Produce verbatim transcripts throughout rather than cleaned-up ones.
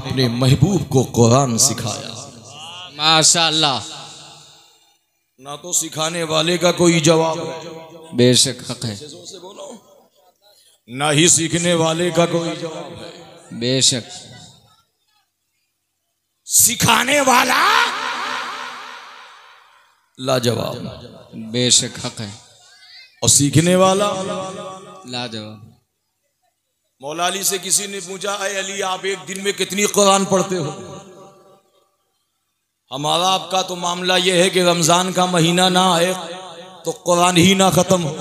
अपने महबूब को कुरान सिखाया। माशाअल्लाह। ना तो सिखाने वाले का कोई जवाब है, बेशक हक है। ना ही सीखने वाले का कोई जवाब है, बेशक। सिखाने वाला लाजवाब, बेशक हक है। और सीखने वाला लाजवाब। मौला अली से किसी ने पूछा, अरे अली आप एक दिन में कितनी कुरान पढ़ते हो? हमारा आपका तो मामला यह है कि रमजान का महीना ना आए तो कुरान ही ना खत्म हो।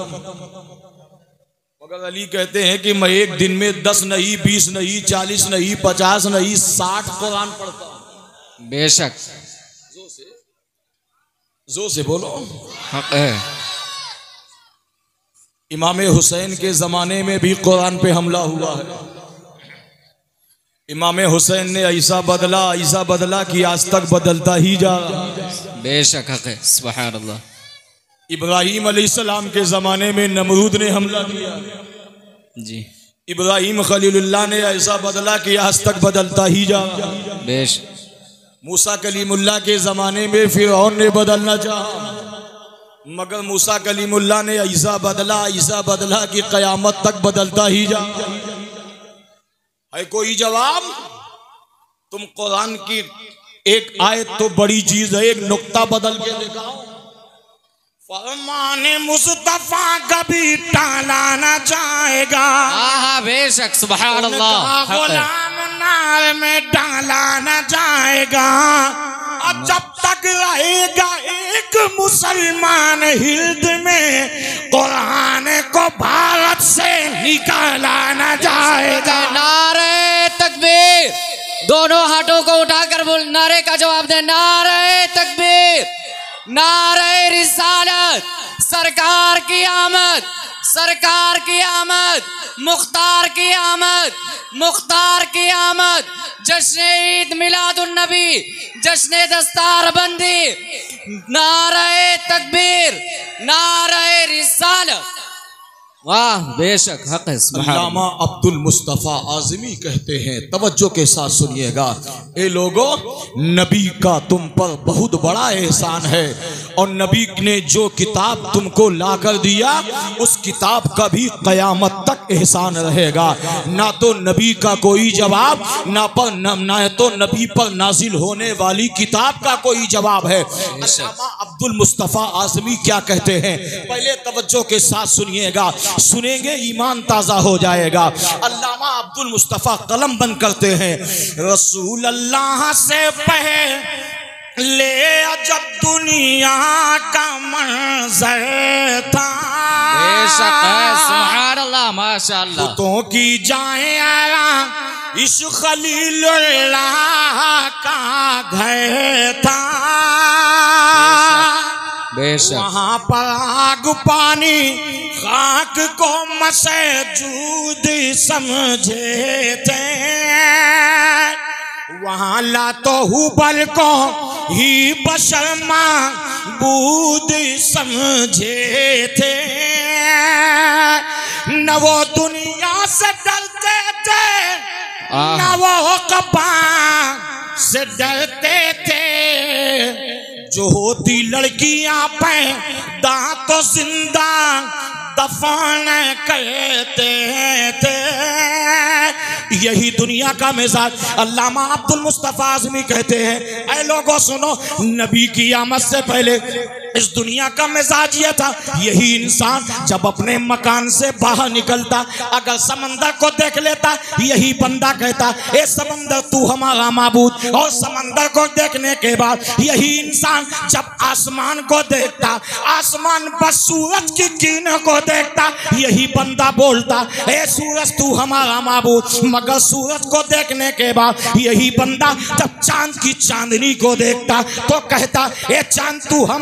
मगर अली कहते हैं कि मैं एक दिन में दस नहीं, बीस नहीं, चालीस नहीं, पचास नहीं, साठ कुरान पढ़ता हूं। बेशक। जो से जो से बोलो। हक है। इमाम हुसैन के जमाने में भी कुरान पे हमला हुआ है। इमाम हुसैन ने ऐसा बदला ऐसा बदला कि आज तक बदलता ही जा रहा है। बेशक हक है। सुभान अल्लाह। इब्राहिम अलैहिस्सलाम के जमाने में नमरूद ने हमला किया जी। इब्राहिम खलीलुल्लाह ने ऐसा बदला कि आज तक बदलता ही जा रहा है। बेशक। मूसा कलीमुल्लाह के जमाने में फिरौन ने बदलना चाहा, मगर मूसा कलीमुल्लाह ने ऐसा बदला ऐसा बदला कि कयामत तक बदलता ही जा। है कोई जवाब? तुम कुरान की एक आयत तो बड़ी चीज है, एक नुक्ता बदल के दिखाओ। फरमाने मुस्तफा कभी टाला ना जाएगा। हाँ बेशक। सुभान अल्लाह। गुलाम नार में डाला ना जाएगा। और जब तक रहेगा एक मुसलमान हिंद में, कुरान को भारत से निकाला ना जाएगा। नारे तकबीर। दोनों हाथों को उठाकर बोल, नारे का जवाब दे। नारे तकबीर, नारे रिसालत। सरकार की आमद, सरकार की आमद, मुख्तार की आमद, मुख्तार की आमद। जश्न ईद मिलादुन नबी, जश्न दस्तार बंदी। नारे तकबीर, नारे रिसालत। वाह बेशक हक है। अल्लामा अब्दुल मुस्तफा आज़मी कहते हैं, तवज्जो के साथ सुनिएगा, ए लोगों, नबी का तुम पर बहुत बड़ा एहसान है और नबी ने जो किताब तुमको लाकर दिया उस किताब का भी कयामत तक एहसान रहेगा। ना तो नबी का कोई जवाब, ना पर न, ना तो नबी पर नाजिल होने वाली किताब का कोई जवाब है। अल्लामा अब्दुल मुस्तफा आज़मी क्या कहते हैं, पहले तवज्जो के साथ सुनिएगा, सुनेंगे ईमान ताजा हो जाएगा। अल्लामा अब्दुल मुस्तफा कलम बंद करते हैं, रसूल अल्लाह से पहले जब दुनिया का मंजर था। बेशक है। सुभान अल्लाह। माशाअल्लाह। तो की जाए आया इस खलीलुल्लाह का घर था। बेशक। वहाँ पर आग पानी खाक को मसजूद समझे थे। वहाँ लातो हुबल को ही बशर माबूद समझे थे। न वो दुनिया से डरते थे, न वो कबा से डरते थे। जो होती लड़कियां पैदा तो जिंदा दफन करते थे। यही दुनिया का मिजाज। अल्लामा अब्दुल मुस्तफा आज़मी कहते हैं, ऐ लोगों सुनो, नबी की आमद से पहले इस दुनिया का मिजाज ये था, यही इंसान जब अपने मकान से बाहर निकलता, अगर समंदर को देख लेता, यही बंदा कहता, ए समंदर तू हमारा माबूद। और समंदर को देखने के बाद यही इंसान जब आसमान को देखता, आसमान पर सूरज की किरणों को देखता, यही बंदा बोलता, ए सूरज तू हमारा माबूद। मगर सूरज को देखने के बाद यही बंदा जब चांद की चांदनी को देखता तो कहता, ए चांद तू हमारा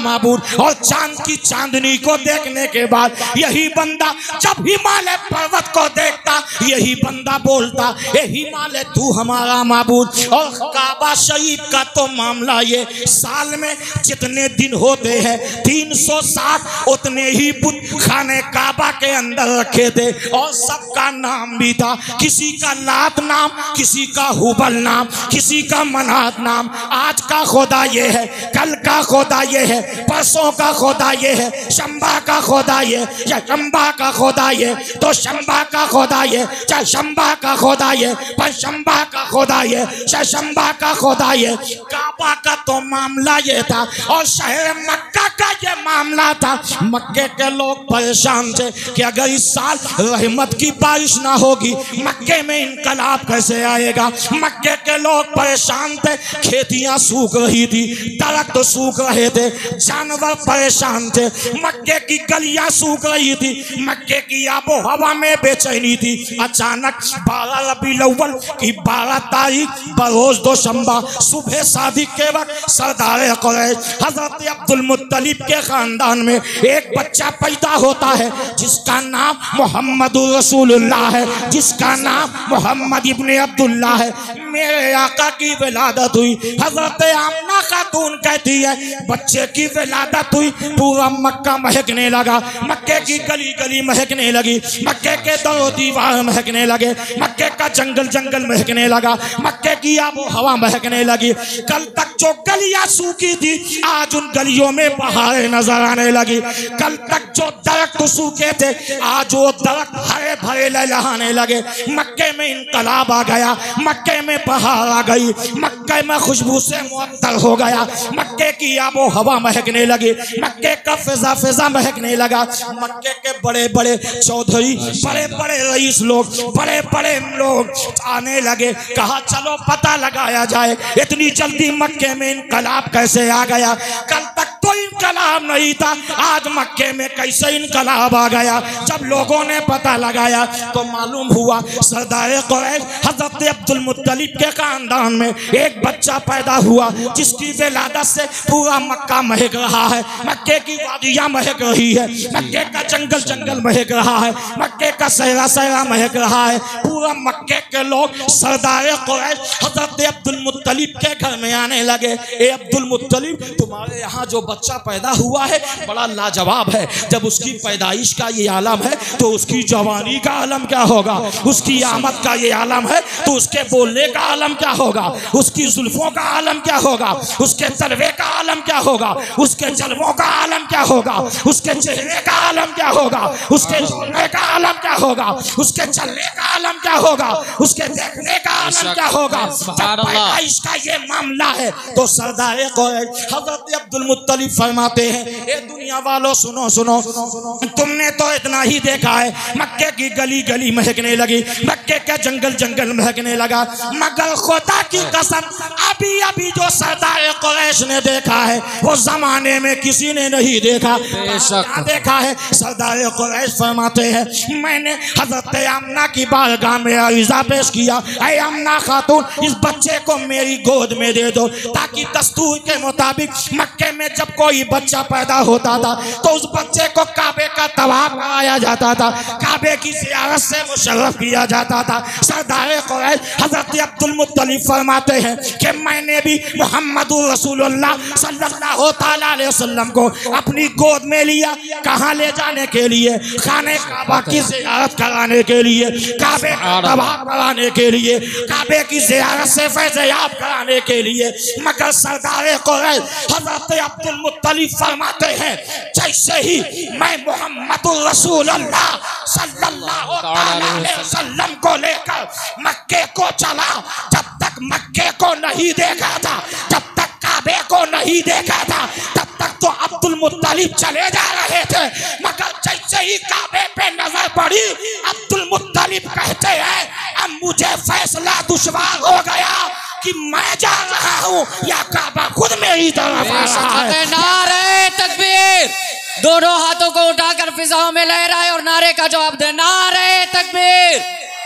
माबूद और चांद की चांदनी को देखने के बाद यही बंदा जब हिमालय पर्वत को देखता यही बंदा बोलता ए हिमालय तू हमारा माबूद। और काबा शरीफ का तो मामला ये, साल में जितने दिन होते हैं तीन सौ साठ उतने ही बुत खाने काबा के अंदर रखे थे और सबका नाम भी था, किसी का लात नाम, किसी का हुबल नाम, किसी का मनात नाम। आज का खुदा ये है, कल का खुदा ये है, परसों का खुदा ये है, शंबा का खुदा ये या शंबा का खुदा ये, तो शंबा का खुदा ये चाहे शंबा का खुदा ये, पर शंबा का खुदा ये चाहे शंबा का खुदा ये। काबा का तो मामला ये था और शहर मक्का का ये मामला था। मक्के के लोग परेशान थे कि अगर इस साल रहमत की बारिश ना होगी मक्के में इनकलाब कैसे आएगा। मक्के के लोग परेशान थे, खेतियां सूख रही थी, दरख्त तो सूख रहे थे, जानवर परेशान थे, मक्के की गलियां सूख रही थी, मक्के की आबो हवा में बेचैनी थी। अचानक बारह रबीउल अव्वल की बारह तारीख बरोज दोशंबा सुबह शादी के वक्त सरदार कुरैश हजरत अब्दुल मुत्तलिब के खानदान में एक बच्चा पैदा होता है जिसका नाम मोहम्मद रसूलुल्लाह है, जिसका नाम मोहम्मद इब्ने अब्दुल्लाह है। मेरे आका की विलादत हुई, हजरत आमना खातून कहती है बच्चे की विलादत हुई, पूरा मक्का महकने लगा, मक्के की गली गली महकने लगी, मक्के के दरो दीवार महकने लगे, मक्के का जंगल जंगल महकने लगा, मक्के की आबो हवा महकने लगी। कल तक जो गलियां सूखी थी आज उन गलियों में बहारें नजर आने लगी। कल तक जो दरख्त सूखे थे आज वो दरख्त हरे भरे लहलहाने लगे। मक्के में इनकलाब आ गया, मक्के में बहार आ गई, मक्के में खुशबू से मुअत्तर हो गया, मक्के की आबो हवा महकने लगी, मक्के का फिजा फिजा महकने लगा। मक्के के बड़े बड़े चौधरी, बड़े बड़े रईस लोग, बड़े बड़े लोग आने लगे, कहा चलो पता लगाया जाए इतनी जल्दी मक्के में इनकलाब कैसे आ गया। कल तक तो इनकलाब नहीं था, आज मक्के में कैसे इनकलाब आ गया। जब लोगों ने पता लगाया तो मालूम हुआ सरदार कुरैश हजरत अब्दुल मुत्तलिब के खानदान में एक बच्चा पैदा हुआ जिसकी विलादत से पूरा मक्का महक रहा है, मक्के की वादियां महक रही है, मक्के का जंगल जंगल महक रहा है, मक्के का सहरा सहरा महक रहा है। पूरा मक्के के लोग सरदार कुरैश हजरत अब्दुल मुत्तलिब के घर में आने लगे। ए अब्दुल मुत्तलिब तुम्हारे यहाँ जो बच्चा पैदा हुआ है बड़ा लाजवाब है, जब उसकी पैदाइश का ये आलम है तो उसकी जवानी का आलम क्या होगा, उसकी आमद का ये आलम है तो उसके बोलने का आलम क्या होगा, उसकी जुल्फों का आलम क्या होगा, उसके तलवे का आलम क्या होगा, उसके जलवों का आलम क्या होगा, उसके चेहरे का आलम क्या होगा, उसके बोलने का आलम क्या होगा, उसके चलने का आलम क्या होगा, उसके देखने का आलम क्या होगा। जब पैदाइश का ये मामला है तो सरदार कुरैश हजरत अब्दुल मुत्तलिब फरमाते हैं ए दुनिया वालों सुनो सुनो तुमने तो इतना ही देखा है, मक्के की गली गली महकने लगी, मक्के का जंगल जंगल महकने लगा, मगर खुदा की कसम अभी अभी जो सरदार कुरैश ने देखा है वो जमाने में किसी ने नहीं देखा। क्या देखा है? सरदार कुरैश फरमाते हैं मैंने हजरत आमना की बारगाह में अर्ज़ा पेश किया, ऐ आमना खातून इस बच्चे को मेरी गोद में दे दो, ताकि दस्तूर के मुताबिक मक्के में जब कोई बच्चा पैदा होता था तो उस बच्चे को काबे का तवाफ कराया जाता था, काबे की ज़ियारत से मुशर्रफ किया जाता था। सरदार कुरैश हजरत अब्दुल मुत्तलिब फरमाते हैं कि मैंने भी मोहम्मद रसूलुल्लाह सल्लल्लाहु तआला अलैहि वसल्लम को अपनी गोद में लिया। कहाँ ले जाने के लिए? खाने काबा की ज़ियारत कराने के लिए, काबे का तवाफ कराने के लिए, काबे की ज़ियारत से फैज़याब कराने के लिए। मगर सरदार कुरैश हजरत अब्दुल मुत्तलिब फरमाते हैं जैसे ही मैं मोहम्मद रसूलुल्लाह सल्लल्लाहु अलैहि वसल्लम को लेकर मक्के को चला, जब तक मक्के को नहीं देखा था, जब तक काबे को नहीं देखा था, तब तक तो अब्दुल मुत्तलिब चले जा रहे थे। मगर जैसे ही काबे पे नजर पड़ी अब्दुल मुत्तलिब कहते हैं अब मुझे फैसला दुश्वार हो गया कि मैं जा रहा हूँ या काबा खुद मेरी तरफ आ रहा है। नारे तकबीर, दोनों हाथों को उठाकर फिजाओं में लहराए और नारे का जवाब दे, नारे तकबीर।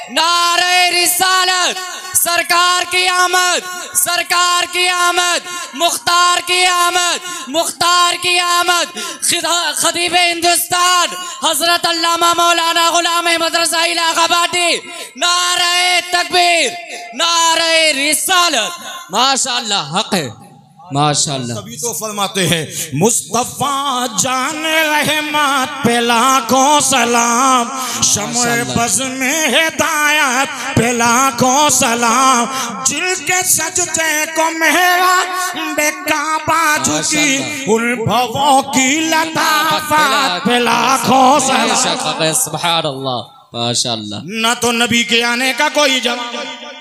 नारे रिसालत, सरकार की आमद, सरकार की आमद, मुख्तार की आमद, मुख्तार की आमद, खतीब हिंदुस्तान हजरत अल्लामा मौलाना गुलाम अहमद रज़ा इलाहाबादी। नारे तकबीर, नारे रिसालत। माशाअल्लाह, हक है, माशाअल्लाह। तभी तो फरमाते हैं मुस्तफा जान रहमत पे लाखों सलाम, शम्र बज़ में हिदायत पे लाखों सलाम, जिनके सजदे को मेहरा बेकाबा झुकी, उन भवों की लताफत पे लाखों सलाम। सुभान अल्लाह, माशाअल्लाह। ना तो नबी के आने का कोई जवाब।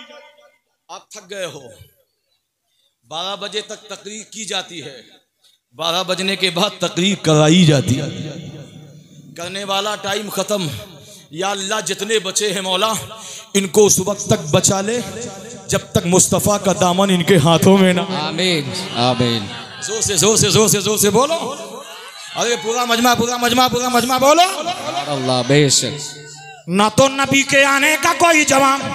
आप थक गए हो, बारह बजे तक तकरीर की जाती है, बारह बजने के बाद तकरीर कराई जाती है, करने वाला टाइम खत्म। या अल्लाह जितने बचे हैं मौला इनको उस वक्त तक बचा ले जब तक मुस्तफ़ा का दामन इनके हाथों में ना। आमीन, आमीन। जोर से जोर से जोर से जोर से बोलो। अरे पूरा मजमा पूरा मजमा पूरा मजमा बोलो। अल्लाह बेशक। ना तो नबी के आने का कोई जवाब।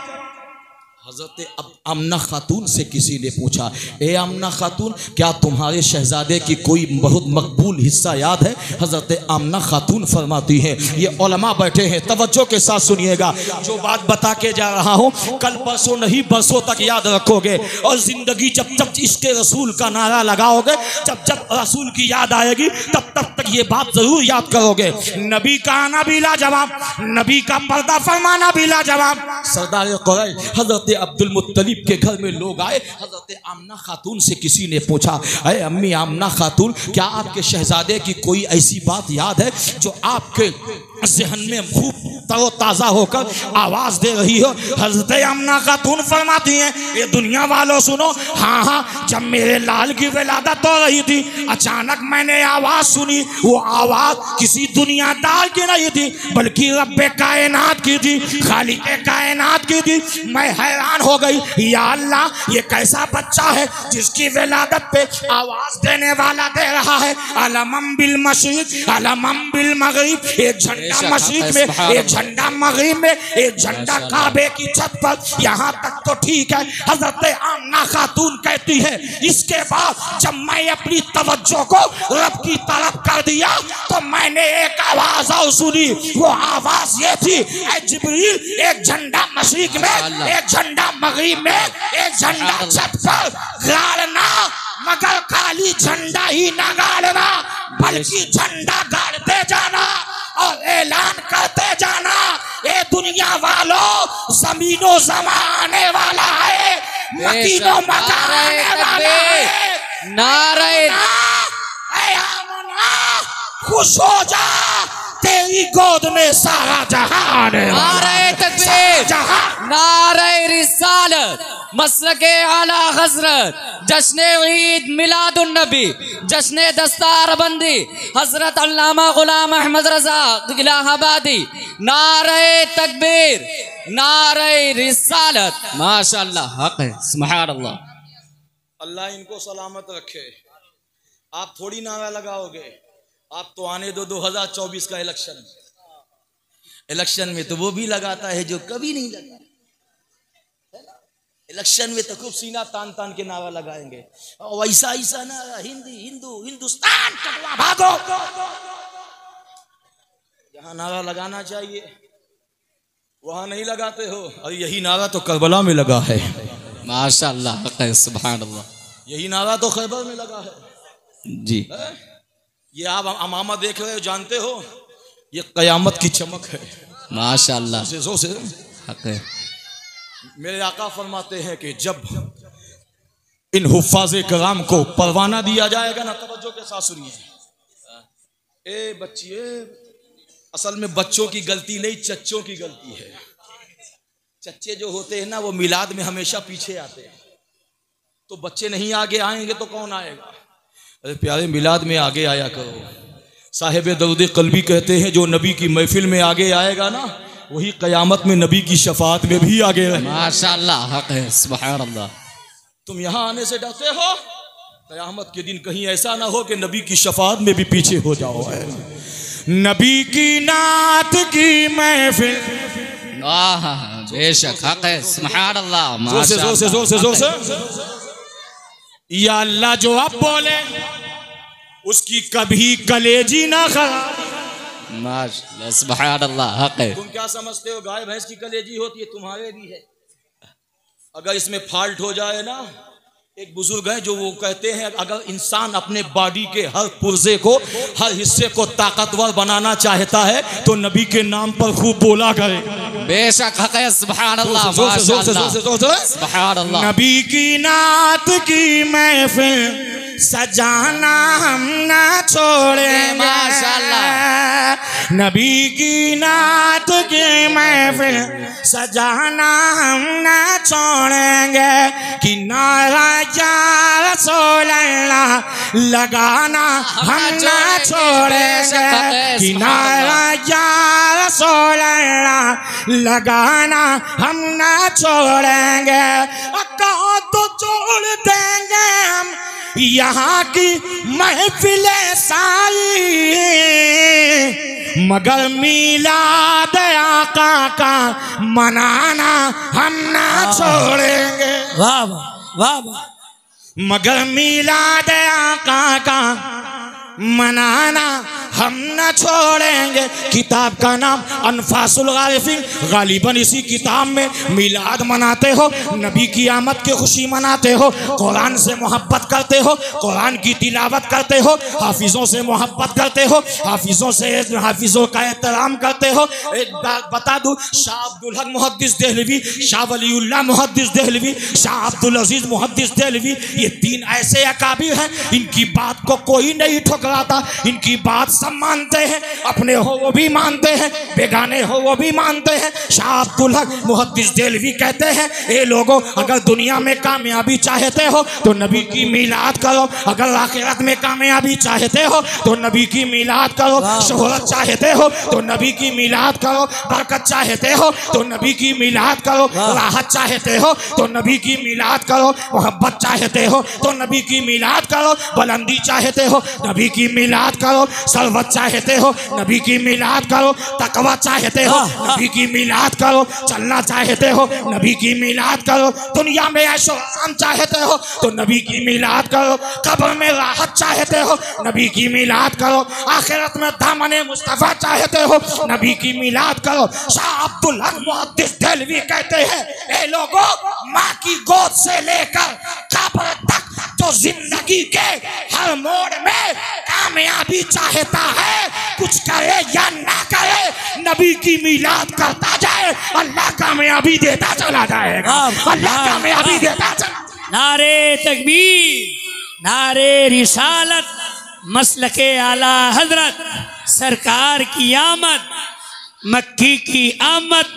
हजरत अब आमना खातून से किसी ने पूछा, ए आमना खातून क्या तुम्हारे शहजादे की कोई बहुत मकबूल हिस्सा याद है? हजरत आमना खातून फरमाती हैं, ये उलमा बैठे हैं, तवज्जो के साथ सुनिएगा, जो बात बता के जा रहा हूँ कल परसों नहीं बरसों तक याद रखोगे, और जिंदगी जब जब इसके रसूल का नारा लगाओगे, जब जब रसूल की याद आएगी तब तब तक ये बात जरूर याद करोगे। नबी का आना भी लाजवाब, नबी का पर्दा फरमाना भी लाजवाब। सरदार कुरैश हजरत अब्दुल मुत्तलिब के घर में लोग आए, हजरत आमना खातून से किसी ने पूछा, अरे अम्मी आमना खातून क्या आपके शहजादे की कोई ऐसी बात याद है जो आपके जहन में खूब तरो ताज़ा होकर आवाज़ दे रही हो? हजरत आमना खातून फरमाती हैं, ये दुनिया वालों सुनो, हाँ हाँ जब मेरे लाल की विलादत हो रही थी अचानक मैंने आवाज़ सुनी, वो आवाज़ किसी दुनियादार की नहीं थी बल्कि रब्बे कायनात की थी, खालिक़े कायनात की थी। मैं हैरान हो गई, या अल्लाह ये कैसा बच्चा है जिसकी विलादत पे आवाज़ देने वाला दे रहा है। अलमम बिल मशरिक़ अलमम बिल मग़रिब, एक झंडा मशरिक़ में, एक झंडा मग़रिब में, एक झंडा काबे की छत पर, यहाँ तक तो ठीक है। हजरत आमना खातून कहती है, इसके बाद जब मैं अपनी तवज्जो को रब की तरफ कर दिया तो मैंने एक आवाज और सुनी, वो आवाज ये थी, ऐ जिब्रील एक झंडा मशरिक़ में, एक झंडा मग़रिब में, एक झंडा छत पर गाड़ना, मगर खाली झंडा ही ना गाड़ना बल्कि झंडा गाड़ते जाना और ऐलान करते जाना, ये दुनिया वालों जमीनों जमाने वाला है, मकीनों मकाने वाला है। नारे खुश हो जा, तेरी गोद में सारा जहान है। नारे तकबीर, नारे रिसालत, मसलके आला हजरत, जश्न ईद मिलादुन नबी, जश्न दस्तारबंदी हजरत अल्लामा गुलाम अहमद रज़ा इलाहाबादी। नारे तकबीर, नारे रिसालत। माशाअल्लाह, हक है, सुभान अल्लाह। अल्लाह इनको सलामत रखे। आप थोड़ी नारा लगाओगे, आप तो आने दो दो हजार चौबीस का इलेक्शन, इलेक्शन में तो वो भी लगाता है जो कभी नहीं लगा, इलेक्शन में तो खूब सीना तान तान के नारा लगाएंगे, और ऐसा ऐसा नारा, हिंदी हिंदू हिंदुस्तान कटवा भागो। जहां नारा लगाना चाहिए वहां नहीं लगाते हो, और यही नारा तो करबला में लगा है। माशाअल्लाह, सुभान अल्लाह। यही नारा तो खैबर में लगा है जी। है? ये आप अमामा देख रहे हो, जानते हो ये कयामत की चमक है। माशाअल्लाह, से जोर से हक है। मेरे आका फरमाते हैं कि जब इन हुफ्फाज़े कराम को परवाना दिया जाएगा ना, तवज्जो के साथ सुनिए, ए बच्चिए, असल में बच्चों की गलती नहीं, चच्चों की गलती है। चच्चे जो होते हैं ना वो मिलाद में हमेशा पीछे आते हैं, तो बच्चे नहीं आगे आएंगे तो कौन आएगा? अरे प्यारे, मिलाद में आगे आया करो। साहिब दर्द कल्बी कहते हैं जो नबी की महफिल में आगे आएगा ना वही कयामत में नबी की शफाअत में भी आगे रहे। माशाअल्लाह, हक है, सुभान अल्लाह। तुम यहाँ आने से डरते हो, कयामत के दिन कहीं ऐसा ना हो कि नबी की शफाअत में भी पीछे हो जाओ। नबी की नात की महफिल, आहा, बेशक हक है। सुभान अल्लाह। जोर से जोर से जोर से जोर से या अल्लाह जो आप बोले उसकी कभी कलेजी ना खराब। माशाअल्लाह सुभान अल्लाह हक है। तुम क्या समझते हो गाय भैंस की कलेजी होती है? तुम्हारे भी है। अगर इसमें फॉल्ट हो जाए ना, एक बुजुर्ग है जो वो कहते हैं अगर इंसान अपने बॉडी के हर पुर्जे को, हर हिस्से को ताकतवर बनाना चाहता है तो नबी के नाम पर खूब बोला करे। बेशक हक है। सुभान अल्लाह माशाअल्लाह सुभान अल्लाह। नबी की नात की महफिल सजाना हम ना छोड़ेंगे माशाअल्लाह। नबी की नात की महफिल सजाना हम ना छोड़ेंगे कि नारा या रसूल अल्लाह लगाना हम ना छोड़ेंगे कि नारा या रसूल अल्लाह लगाना हम ना छोड़ेंगे। कहो तो छोड़ देंगे हम यहाँ की महफिल सारी, मगर मिलाद आका का मनाना हम ना छोड़ेंगे। वाह वाह वाह। मगर मिलाद आका का मनाना हम न छोड़ेंगे। किताब का नाम अनफासुल गालिफीन। गालिबन इसी किताब में मिलाद मनाते हो, नबी की आमद की खुशी मनाते हो, कुरान से मोहब्बत करते हो, कुरान की तिलावत करते हो, हाफिजों से मोहब्बत करते हो, हाफिजों से हाफिजों का एहतराम करते हो। एक बात बता दूं, शाह अब्दुल हक मुहद्दिस देहलवी, शाह वलीउल्लाह मुहद्दिस देहलवी, शाह अब्दुल अजीज मुहद्दिस देहलवी, ये तीन ऐसे अकाबिर हैं इनकी बात को कोई नहीं ठुकराता। इनकी बात सब मानते हैं, अपने हो वो भी मानते हैं, बेगाने हो वो भी मानते हैं। शाह अब्दुल हक मुहद्दिस देहलवी कहते हैं, ए लोगों अगर दुनिया में कामयाबी चाहते हो तो नबी की मिलाद करो, अगर आखिरत में कामयाबी चाहते हो तो नबी की मिलाद करो, शोहरत चाहते हो तो नबी की मिलाद करो, बरकत चाहते हो तो नबी की मिलाद करो, राहत चाहते हो तो नबी की मिलाद करो, मोहब्बत चाहते हो तो नबी की मिलाद करो, बुलंदी चाहते हो नबी की मिलाद करो, सरवत चाहते हो नबी की मिलाद करो, तकवा चाहते हो नबी की मिलाद करो, चलना चाहते हो नबी की मिलाद करो, दुनिया में ऐशो आराम चाहते हो तो नबी की मिलाद करो, कब्र में राहत चाहते हो नबी की मिलाद करो, आखिरत में दामने मुस्तफा चाहते हो नबी की मिलाद करो। शाह अब्दुल हक मुहद्दिस देहलवी कहते हैं, ए लोगों माँ की गोद से लेकर कब्र तक जो जिंदगी के हर मोड़ में कामयाबी चाहता है, कुछ करे या ना करे, नबी की मिलाद करता जाए, अल्लाह कामयाबी देता चला जाएगा, अल्लाह कामयाबी देता चला। नारे तकबीर, नारे रिसालत, मसलके आला हजरत, सरकार की आमद, मक्की की आमद,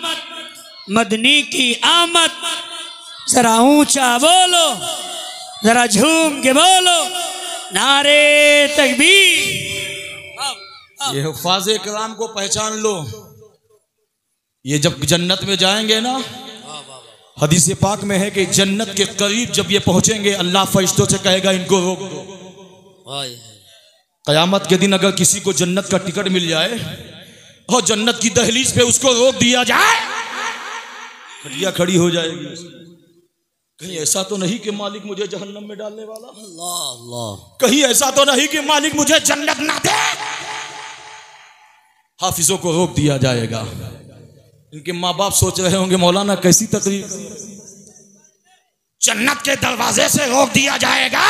मदनी की आमद। जरा ऊंचा बोलो, जरा झूम के बोलो, नारे तकबीर। ये हुफ़ाज़े किराम को पहचान लो, ये जब जन्नत में जाएंगे ना, हदीस पाक में है कि जन्नत के करीब जब ये पहुंचेंगे अल्लाह फरिश्तों से कहेगा इनको रोक दो। क़यामत के दिन अगर किसी को जन्नत का टिकट मिल जाए और जन्नत की दहलीज पे उसको रोक दिया जाए, खड़िया खड़ी हो जाएगी। कहीं ऐसा तो नहीं कि मालिक मुझे जहन्नम में डालने वाला, अल्लाह अल्लाह, कहीं ऐसा तो नहीं कि मालिक मुझे जन्नत ना दे। हाफिजों को रोक दिया जाएगा। इनके माँ बाप सोच रहे होंगे मौलाना कैसी तकरीर, जन्नत के दरवाजे से रोक दिया जाएगा,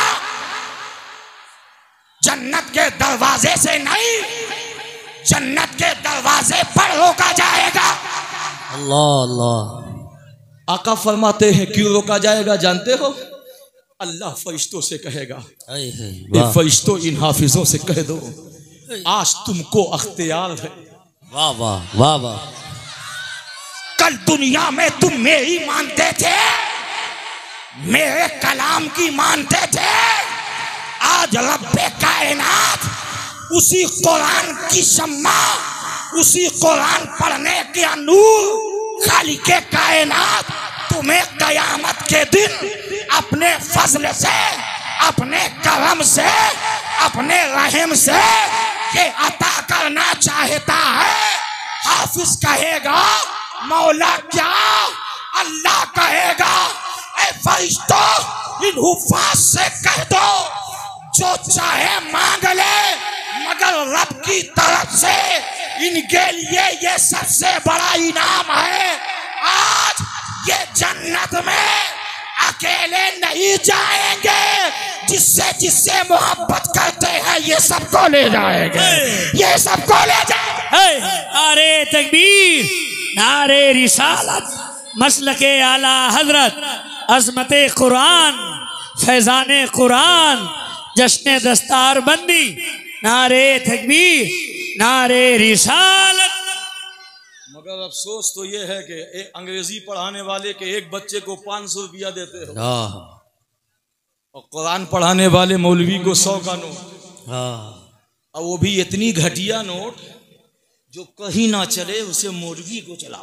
जन्नत के दरवाजे से नहीं, जन्नत के दरवाजे पर रोका जाएगा। अल्लाह अल्लाह। आका फरमाते हैं क्यों रोका जाएगा जानते हो? अल्लाह फरिश्तों से कहेगा, ये फरिश्तों इन हाफिजों से कह दो आज तुमको अख्तियार है। वाह वाह वाह वाह। कल दुनिया में तुम मेरी मानते थे, मेरे कलाम की मानते थे, आज रब्बे कायनात उसी कुरान की शम्मा, उसी कुरान पढ़ने के नूर खालिके कायनात तुम्हें कयामत के दिन अपने फजल से, अपने करम से, अपने रहम से ये अता करना चाहता है। हाफिज कहेगा मौला क्या अल्लाह कहेगा, ए फरिश्तों इन हुफ्फाज से कह दो जो चाहे मांग ले, मगर रब की तरफ से इनके लिए ये सबसे बड़ा इनाम है। आज ये जन्नत में अकेले नहीं जाएंगे, जिससे जिससे मोहब्बत करते हैं ये सबको ले जाएंगे, ये सबको ले जाएंगे। नारे तकबीर, नारे रिसालत, मसलके आला हजरत, अजमते कुरान, फैजाने कुरान, जश्न दस्तार बंदी, नारे तकबीर, नारे रिसालत। मगर अफसोस तो ये है कि एक अंग्रेजी पढ़ाने वाले के एक बच्चे को पाँच सौ रुपया देते हो और कुरान पढ़ाने वाले मौलवी को सौ का नोट, और वो भी इतनी घटिया नोट जो कहीं ना चले, उसे मौलवी को चला,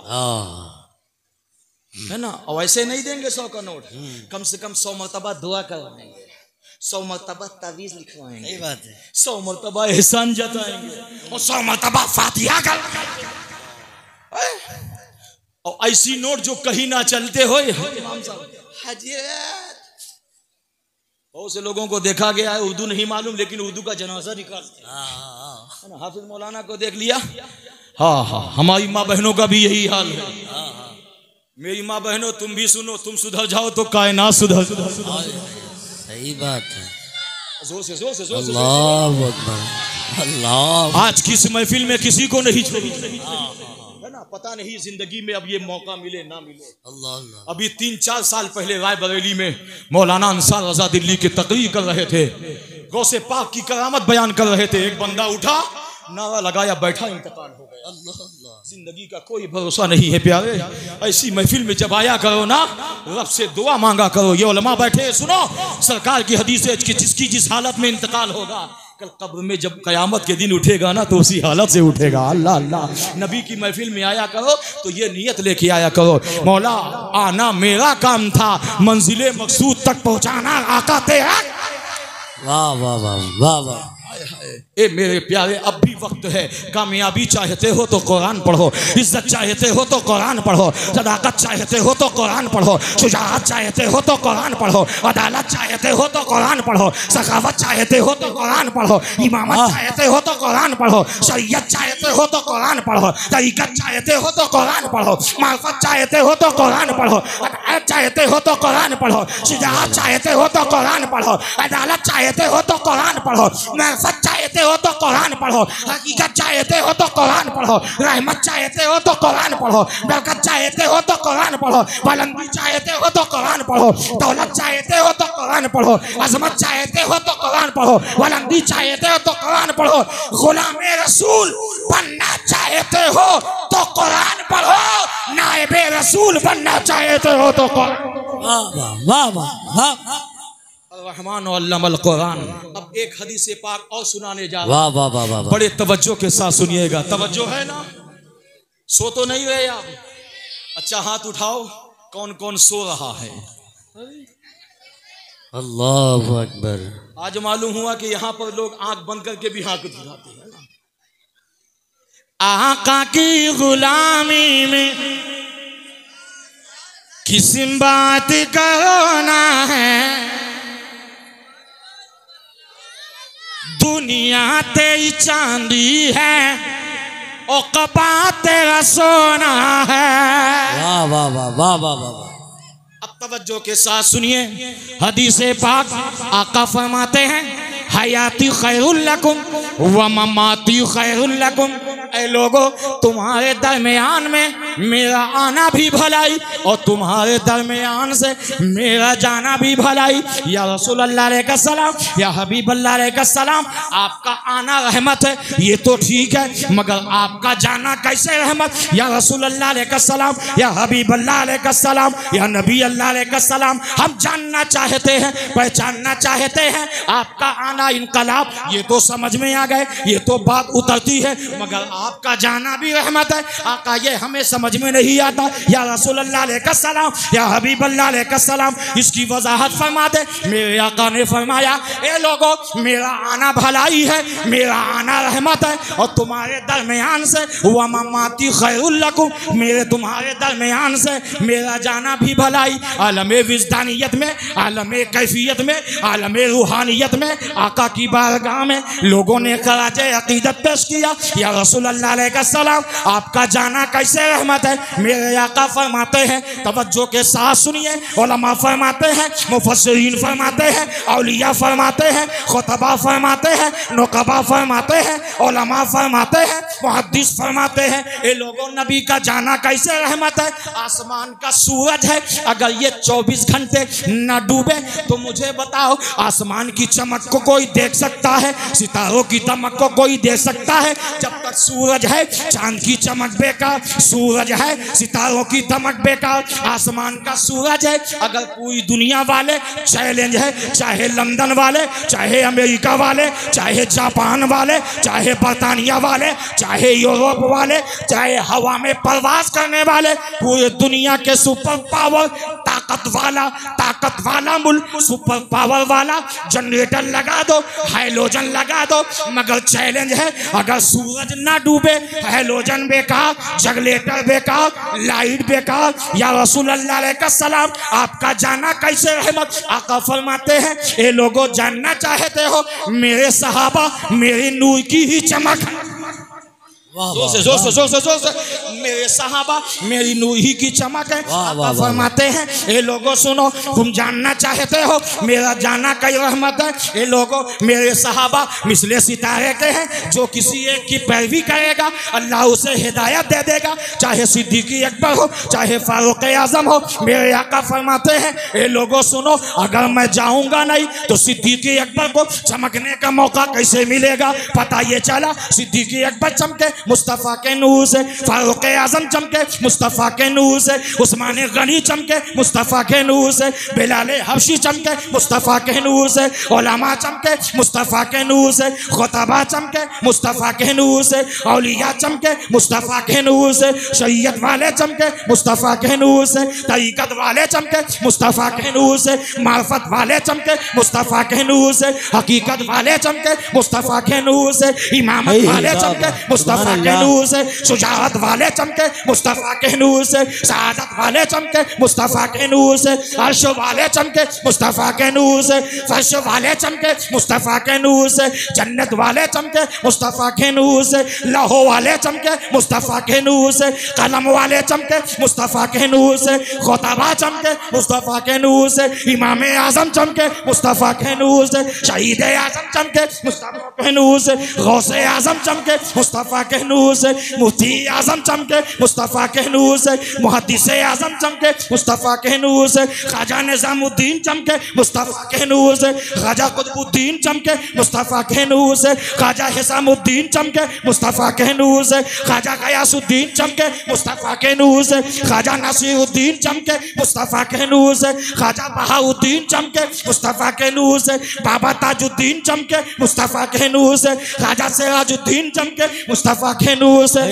है ना। और ऐसे नहीं देंगे सौ का नोट, कम से कम सौ मरतबा दुआ करवाएंगे, सौ मरतबा तावीज लिखवाएंगे, सही बात है, सौ मरतबा एहसान जताएंगे और सौ मरतबा फातिहा करवाएंगे। और ऐसी नोट जो कहीं ना चलते हो, बहुत से लोगों को देखा गया है उर्दू नहीं मालूम लेकिन उर्दू का जनाजा निकालते हैं। हाफिज मौलाना को देख लिया, हाँ हाँ हमारी माँ बहनों का भी यही हाल है। मेरी माँ बहनों तुम भी सुनो, तुम सुधर जाओ तो कायनात सुधर। सही बात है। जोर से जोर से जोर से अल्लाह अकबर, अल्लाह। आज की इस महफिल में किसी को नहीं छोड़ी, है ना। पता नहीं जिंदगी में अब ये मौका मिले ना मिले। अल्लाह अल्लाह। अभी तीन चार साल पहले रायबरेली में मौलाना अंसार रजा दिल्ली की तकरीर कर रहे थे, गौसे पाक की करामत बयान कर रहे थे। एक बंदा उठा, नारा लगाया, बैठा, इंतकाल हो गया। अल्लाह अल्लाह। जिंदगी का कोई भरोसा नहीं है प्यारे। ऐसी महफिल में जब आया करो ना, रब से दुआ मांगा करो। ये उलमा बैठे सुनो, सरकार की हदीस है कि जिसकी जिस हालत में इंतकाल होगा, कल कब्र में जब कयामत के दिन उठेगा ना तो उसी हालत से उठेगा। अल्लाह अल्लाह। नबी की महफिल में आया करो तो ये नियत लेके आया करो, मौला आना मेरा काम था, मंजिले मकसूद तक पहुंचाना आका तेरा। वाह वाह वाह वाह वाह। ए मेरे प्यारे, अब भी वक्त है। कामयाबी चाहते हो तो कुरान पढ़ो, इज्जत चाहते हो तो कुरान पढ़ो, सदाकत चाहते हो तो कुरान पढ़ो, शुजाअत चाहते हो तो कुरान पढ़ो, अदालत चाहते हो तो कुरान पढ़ो, सखावत चाहते हो तो कुरान पढ़ो, इमामत चाहते हो तो कुरान पढ़ो, शरीयत चाहते हो तो कुरान पढ़ो, तरीकत चाहते हो तो कुरान पढ़ो, मार्फत चाहते हो तो कुरान पढ़ो, अदालत चाहते हो तो कुरान पढ़ो, शुजाअत चाहते हो तो कुरान पढ़ो, अदालत चाहते हो तो कुरान पढ़ो, मार्फत चाहते हो तो कुरान पढ़ो, हकीकत चाहते हो तो कुरान पढ़ो, रहमत चाहते हो तो कुरान पढ़ो, बरकत चाहते हो तो कुरान पढ़ो, बुलंदी चाहते हो तो कुरान पढ़ो, दौलत चाहते हो तो कुरान पढ़ो, अजमत चाहते हो तो कुरान पढ़ो, बुलंदी चाहते हो तो कुरान पढ़ो, गुलामे रसूल बनना चाहते हो तो कुरान पढ़ो, नायबे रसूल बनना चाहते हो तो कुरान। वाह वाह वाह। रहमान अल्लमल कुरान। अब एक हदीस पाक और सुनाने जा रहा हूं। वाह वाह वाह वाह। बड़े तवज्जो के साथ सुनिएगा। तवज्जो है ना? सो तो नहीं रहे आप? अच्छा हाथ उठाओ, कौन कौन सो रहा है? अल्लाह अकबर। आज मालूम हुआ कि यहाँ पर लोग आंख बंद करके भी हाँक दिखाते हैं ना। आका की गुलामी में किस बात करना है, दुनिया तेरी चांदी है और कपा तेरा सोना है। वाह वाह वाह वाह वाह वाह। अब तवज्जो के साथ सुनिए, हदीस पाक आका फरमाते हैं, हयाती खैरुल लकुम व ममाती खैरुल लकुम। ऐ लोगो, तुम्हारे दरमियान में मेरा आना भी भलाई और तुम्हारे दरमियान से मेरा जाना भी भलाई। या रसूल अल्लाह अलैहि सलाम, या हबीब अल्लाह अलैहि सलाम, आपका आना रहमत है ये तो ठीक है, मगर आपका जाना कैसे रहमत? या रसूल अल्लाह अलैहि सलाम, या हबीब अल्लाह अलैहि सलाम, या नबी अल्लाह अलैहि सलाम, हम जानना चाहते हैं, पहचानना चाहते हैं आपका आना इनकलाब, ये तो समझ में आ गए, ये तो बात उतरती है, मगर आपका जाना भी रहमत है। आका ये हमें समझ समझ में नहीं आता। या रसूल अल्लाह अलैहिस्सलाम, या हबीब अल्लाह अलैहिस्सलाम, इसकी वजाहत फरमा दे। मेरे आका ने फरमाया, ए लोगों, मेरा आना भलाई है, मेरा आना रहमत है, और तुम्हारे दरमियान से व ममाती खैरुल लकुम, मेरे तुम्हारे दरमियान से मेरा जाना भी भलाई। आलमे विजदानियत में, आलमे कैफियत में, आलमे रूहानियत में आका की बारगाह में लोगों ने खराजे अकीदत पेश किया। या रसूल अल्लाह अलैहिस्सलाम, आपका जाना कैसे रहमत है? मेरे आका फरमाते हैं, तवज्जो के साथ सुनिए, उलमा फरमाते हैं, मुफस्सिरीन फरमाते हैं, औलिया फरमाते हैं, खुतबा फरमाते हैं, नुकबा फरमाते हैं, उलमा फरमाते हैं, मुहद्दिस फरमाते हैं, ये लोगों नबी का जाना कैसे रहमत है? आसमान का सूरज है, अगर ये चौबीस घंटे न डूबे तो मुझे बताओ, आसमान की चमक को कोई देख सकता है? सितारों की चमक को कोई देख सकता है? जब तक सूरज है चांद की चमक बेकार, सूरज है सितारों की चमक बेकार, आसमान का सूरज है। अगर पूरी दुनिया वाले चैलेंज है, चाहे लंदन वाले, चाहे अमेरिका वाले, चाहे जापान वाले, चाहे बर्तानिया वाले, चाहे यूरोप वाले, चाहे हवा में प्रवास करने वाले, पूरे दुनिया के सुपर पावर ताकत वाला ताकत वाला मुल्क सुपर पावर वाला जनरेटर लगा दो, हाइलोजन लगा दो, मगर चैलेंज है, अगर सूरज ना डूबे, हाइलोजन बेकार, जनरेटर बेकार, लाइट बेकार। या रसूल अल्लाह अलैहिस्सलाम, आपका जाना कैसे रहमत? आका फरमाते हैं, ये लोगों जानना चाहते हो, मेरे सहाबा मेरी नूर की ही चमक, जोर से जोर से जोर से जोर से, मेरे सहाबा मेरी नूर ही की चमक है। आका फरमाते हैं, ये लोगों सुनो, तुम जानना चाहते हो मेरा जाना कई रहमत है? ये लोगों, मेरे सहाबा मिसले सितारे के हैं, जो किसी एक की पैरवी करेगा अल्लाह उसे हिदायत दे देगा, चाहे सिद्दीकी अकबर हो, चाहे फारूक आजम हो। मेरे आका फरमाते हैं, ये लोगों सुनो, अगर मैं जाऊंगा नहीं तो सिद्दीकी अकबर को चमकने का मौका कैसे मिलेगा? पता ये चला, सिद्दीकी अकबर चमके मुस्तफ़ा के नूर से, फारूक आजम चमके मुस्तफ़ा के नूर से, उस्मान गनी चमके मुस्तफ़ा के नूर से, बिलाल हबशी चमके मुस्तफ़ा के नूर से, उलमा चमके मुस्तफ़ा के नूर से, खुतबा चमके मुस्तफ़ा के नूर से, औलिया चमके मुस्तफ़ा के नूर से, शरीयत वाले चमके मुस्तफ़ा के नूर से, तरीक़त वाले चमके मुस्तफ़ा के नूर से, मार्फत वाले चमके मुस्तफ़ा के नूर से, हकीकत वाले चमके मुस्तफ़ा के नूर से, इमामत वाले चमके मुस्तफ़ा के नूर से, शुजाअत वाले चमके मुस्तफ़ा के नूर से, सआदत वाले चमके मुस्तफ़ा के नूर से, अर्श वाले चमके मुस्तफ़ा के नूर से, फर्श वाले चमके मुस्तफ़ा के नूर से, जन्नत वाले चमके मुस्तफ़ा के नूर से, लौह वाले चमके मुस्तफ़ा के नूर से, कलम वाले चमके मुस्तफ़ा के नूर से, खुतबा चमके मुस्तफ़ा के नूर से, इमाम आज़म चमके मुस्तफ़ा के नूर से, शहीद आज़म चमके मुस्तफ़ा के नूर से, गौसे आज़म चमके मुस्तफ़ा के नूर से, मुफ्ती आज़म चमके मुस्तफ़ा के नूर से, मुहद्दिस आज़म चमके मुस्तफ़ा के नूर से, ख्वाजा निज़ामुद्दीन चमके मुस्तफ़ा के नूर से, ख्वाजा कुतुबुद्दीन चमके मुस्तफ़ा के नूर से, ख्वाजा हिसामुद्दीन चमके मुस्तफ़ा के नूर से, ख्वाजा गयासुद्दीन चमके मुस्तफ़ा के नूर से, ख्वाजा नसीरुद्दीन चमके मुस्तफ़ा के नूर से, ख्वाजा बहाउद्दीन चमके मुस्तफ़ा के नूर से, बाबा ताजुद्दीन चमके मुस्तफ़ा के नूर से, ख्वाजा सिराजुद्दीन चमके मुस्तफ़ा के नूर से,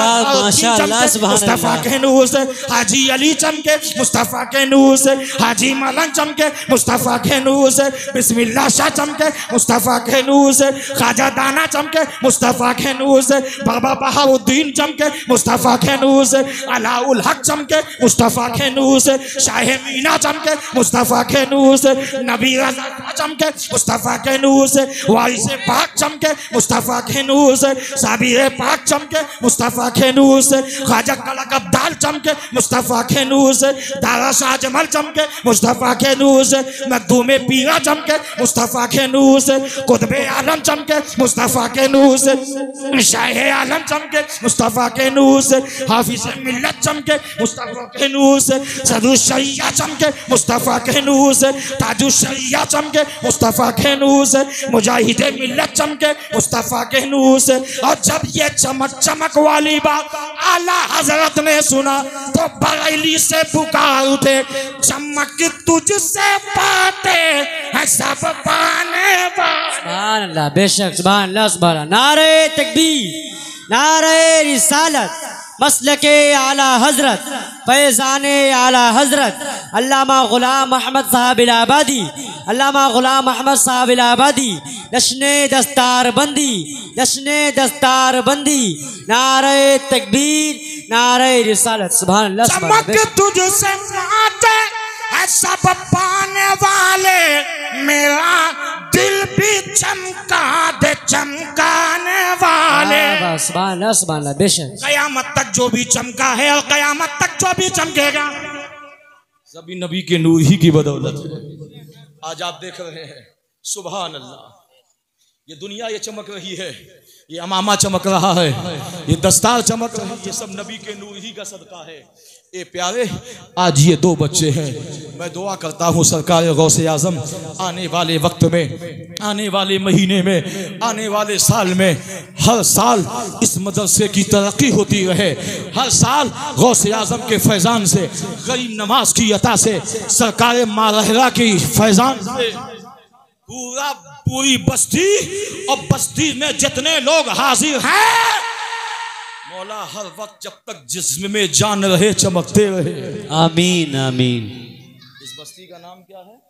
मुस्तफ़ा के नूर से, हाजी अली चमके मुस्तफ़ा के नूर से, हाजी मलन चमके मुस्तफ़ा के नूर से, बिस्मिल्लाह शाह चमके मुस्तफ़ा के नूर से, ख्वाजा दाना चमके मुस्तफ़ा के नूर से, बाबा बहाउद्दीन चमके मुस्तफ़ा के नूर से, अलाउल हक चमके मुस्तफ़ा के नूर से, शाह मीना चमके मुस्तफ़ा के नूर से, नबी रज़ा चमके मुस्तफ़ा के नूर से, वारिस पाक चमके मुस्तफ़ा के नूर से, साबिर पाक चमके मुस्तफ़ा के नूर से, ख्वाजा कलक अब्दाल चमके मुस्तफ़ा के नूर से, दारा शाह जमल चमके मुस्तफ़ा के नूर से, मखदूम पीरा चमके मुस्तफ़ा के नूर से, कुतुब आलम चमके मुस्तफ़ा के नूर से, शाह आलम चमके मुस्तफ़ा के नूर से, हाफिज मिल्लत चमके मुस्तफ़ा के नूर से, सदुर शरिया चमके मुस्तफ़ा के नूर से, ताजुश शरिया चमके मुस्तफ़ा के नूर से, मुजाहिद मिल्लत चमके मुस्तफ़ा के नूर से। और जब ये चमक चमक वाली बात आला हजरत ने सुना तो बरेली से पुकार उठे, चमक तुझसे पाते हैं सब पाने वाले। सुभान अल्लाह, बेशक सुभान अल्लाह, सुभान अल्लाह। नारे तकबीर, नारे रिसालत, मसलके आला हजरत फैज़ाने आला हजरत अल्लामा गुलाम अहमद साहब इलाहाबादी अल्लामा गुलाम अहमद साहब इलाहाबादी जश्ने दस्तार बंदी जश्ने दस्तार बंदी नारे तकबीर नारे रिसालत सुभान अल्लाह। चमक तुझसे आते है सब पाने वाले, मेरा दिल भी चमका दे चमकाने वाले। सुभान अल्लाह सुभान अल्लाह। बेशक कयामत तक जो भी चमका है और कयामत तक जो भी चमकेगा सभी नबी के नूर ही की बदौलत है। आज आप देख रहे हैं सुभान अल्लाह, ये दुनिया ये चमक रही है, ये अमामा चमक रहा है, ये दस्तार चमक रही है, ये सब नबी के नूर ही का सदका है। ए प्यारे, आज ये दो बच्चे हैं, मैं दुआ करता हूँ सरकार गौसे आजम आने वाले वक्त में, आने वाले महीने में, आने वाले साल में, हर साल इस मदरसे की तरक्की होती रहे, हर साल गौसे आजम के फैजान से, गरीब नवाज की अता से, सरकार मारहरा की फैजान से पूरा पूरी बस्ती और बस्ती में जितने लोग हाजिर हैं, मौला हर वक्त जब तक जिस्म में जान रहे चमकते रहे। आमीन आमीन। इस बस्ती का नाम क्या है?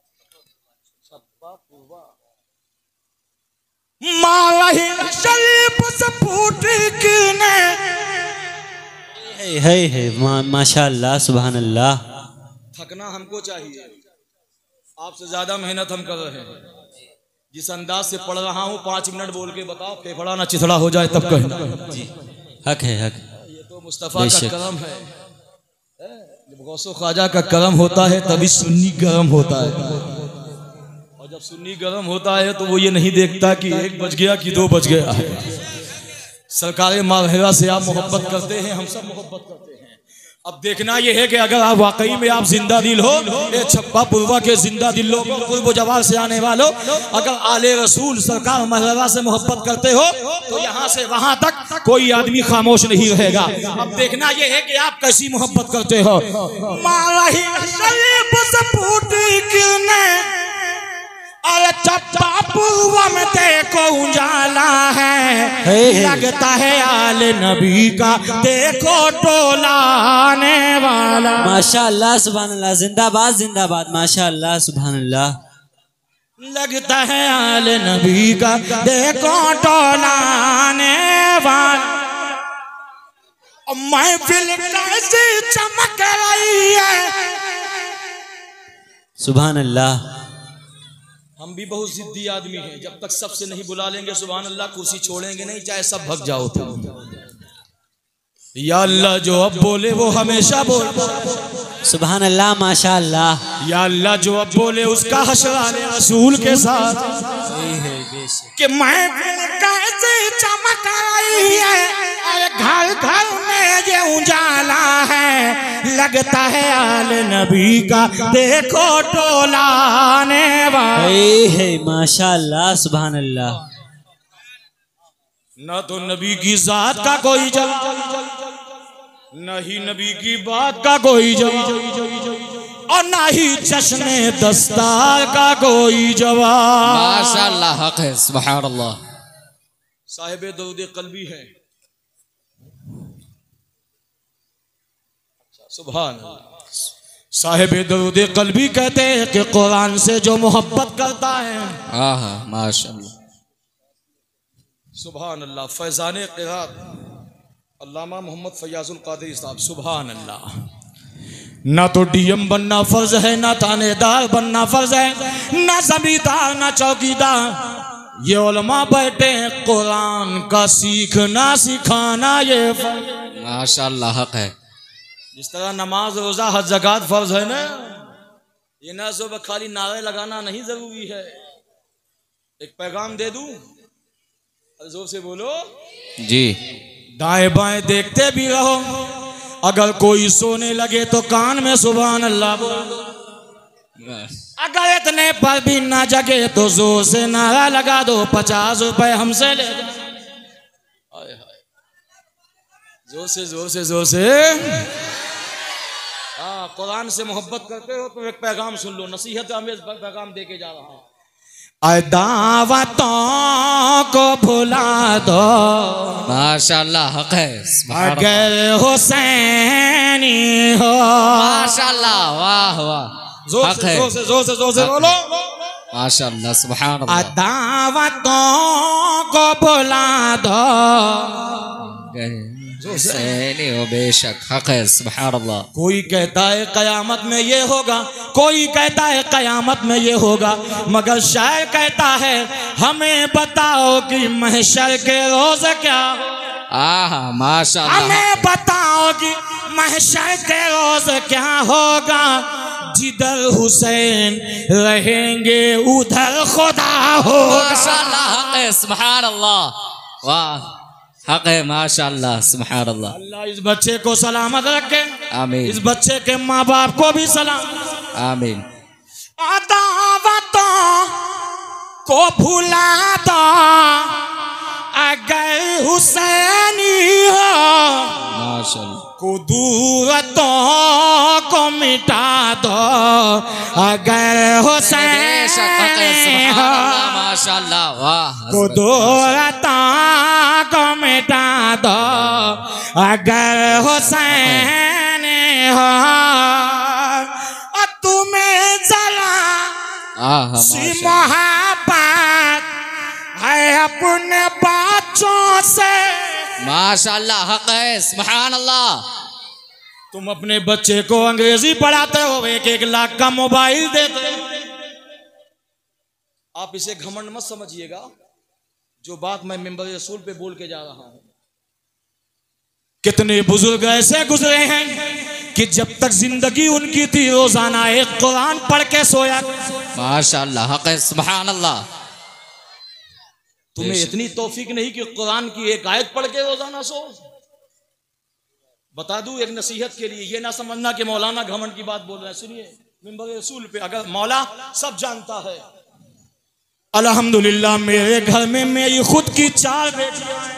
है है है मा, माशाअल्लाह सुभान अल्लाह। थकना हमको चाहिए, आपसे ज्यादा मेहनत हम कर रहे हैं। जिस अंदाज से पढ़ रहा हूँ पांच मिनट बोल के बताओ, फेफड़ा ना चिथड़ा हो जाए तब कहना। जी हक है हक। ये तो मुस्तफा का करम है, जब गौसो ख्वाजा का करम होता है तभी सुन्नी गरम होता है, और जब सुन्नी गरम होता है तो वो ये नहीं देखता कि एक बज गया कि दो बज गया है। सरकार मारहरा से आप मोहब्बत करते हैं, हम सब मोहब्बत करते हैं। अब देखना यह है कि अगर आप वाकई में आप जिंदा दिल हो, ये छप्पा पुरवा के जिंदा दिल लोगों, कुर्ब जवार से आने वालों, अगर आले रसूल सरकार महरा से मोहब्बत करते हो तो यहाँ से वहां तक कोई आदमी खामोश नहीं रहेगा। अब देखना यह है कि आप कैसी मोहब्बत करते हो। अरे छप्पा पुरवा में देखो उजाला है, लगता है आले नबी का देखो टोला आने वाला। माशाअल्लाह सुभान अल्लाह, जिंदाबाद जिंदाबाद, माशाअल्लाह सुभान अल्लाह। लगता है आले नबी का देखो टोला आने वाला। महफिल कैसी चमक रही है। सुभान अल्लाह। हम भी बहुत जिद्दी आदमी हैं, जब तक सबसे नहीं बुला लेंगे सुभान अल्लाह कुर्सी छोड़ेंगे नहीं, चाहे सब भग जाओ तो। या अल्लाह जो अब बोले वो हमेशा बोले, सुभान अल्लाह माशाअल्लाह। या अल्लाह जो अब बोले उसका हशराने रसूल के साथ कि मैं कैसे चमक रही है, अरे घर घर में ये उजाला है, लगता है आले नबी का देखो टोला आने वाला है। माशाअल्लाह सुभान अल्लाह। न तो नबी की जात का कोई जवाब, न ही नबी की बात का कोई जवाब, और न ही जश्ने दस्तार का कोई जवाब। माशाअल्लाह हक है सुभान अल्लाह। साहिब दरूद कल्बी है, सुभान अल्लाह। साहिब दरूद कल्बी कहते हैं कि कुरान से जो मोहब्बत करता है, आहा माशाअल्लाह सुभान अल्लाह। फैजाने क़िरात अल्लामा मोहम्मद फयाजुल कादरी साहब, सुभान अल्लाह। ना तो डीएम बनना फर्ज है, ना थानेदार बनना फर्ज है, ना जमींदार ना चौकीदार, ये उलमा बैठे हैं कुरान का सीखना सिखाना ये माशाअल्लाह हक है। जिस तरह नमाज रोजा हज ज़कात फर्ज है ना, ये ना सुबह खाली नारे लगाना नहीं जरूरी है। एक पैगाम दे दूं, जोर से बोलो जी। दाएं बाएं देखते भी रहो, अगर कोई सोने लगे तो कान में सुभान अल्लाह बोलो, अगर इतने पर भी ना जगे तो जोर से नारा लगा दो, पचास रुपए हमसे ले दो। जोर से जोर से जोर से। हाँ, कुरान से मोहब्बत करते हो तो एक पैगाम सुन लो, नसीहत हमें पैगाम दे के जा रहा हूँ। दावतों को भुला दो माशाअल्लाह हक है अगर हुसैनी हो माशाअल्लाह वाह वाह जोर से जोर से जोर से जोर से बोलो माशाअल्लाह सुभान अल्लाह दावतों को भुला दो हुसैनी हो बेशक हक है सुभान अल्लाह। कोई कहता है कयामत में ये होगा, कोई कहता है कयामत में ये होगा, मगर शायर कहता है हमें बताओ कि महशर के रोज क्या आहा माशाअल्लाह हमें बताओ कि महशर के रोज क्या होगा। जिधर हुसैन रहेंगे उधर खुदा होगा। माशाअल्लाह हक है सुभान अल्लाह वाह हक है माशाअल्लाह सुभान अल्लाह। अल्लाह इस बच्चे को सलामत रखे आमीन। इस बच्चे के माँ बाप को भी सलाम आमीन। दावतों को भुला दो अगर हुसैनी हो माशाअल्लाह। कुदूरतों को मिटा दो अगर हुसैन हो माशाअल्लाह वाह। कुदूरतों को मिटा दो अगर हुसैन हो और तुम्हें जला सी मोहब्बत है अपने बच्चों से माशाअल्लाह हक है सुभान अल्लाह। तुम अपने बच्चे को अंग्रेजी पढ़ाते हो, एक एक लाख का मोबाइल देते हो। आप इसे घमंड मत समझिएगा, जो बात मैं मिंबर रसूल पे बोल के जा रहा हूं। कितने बुजुर्ग ऐसे गुजरे हैं कि जब तक जिंदगी उनकी थी रोजाना एक कुरान पढ़ के सोया। माशाअल्लाह हक है सुभान अल्लाह। तुम्हें इतनी तौफीक नहीं कि कुरान की एक आयत पढ़ के रोजाना सो। बता दूं एक नसीहत के लिए, ये ना समझना कि मौलाना घमंड की बात बोल रहे हैं। सुनिए मिंबर रसूल पे, अगर मौला सब जानता है। अल्हम्दुलिल्लाह मेरे घर में मेरी खुद की चार बेटियां हैं।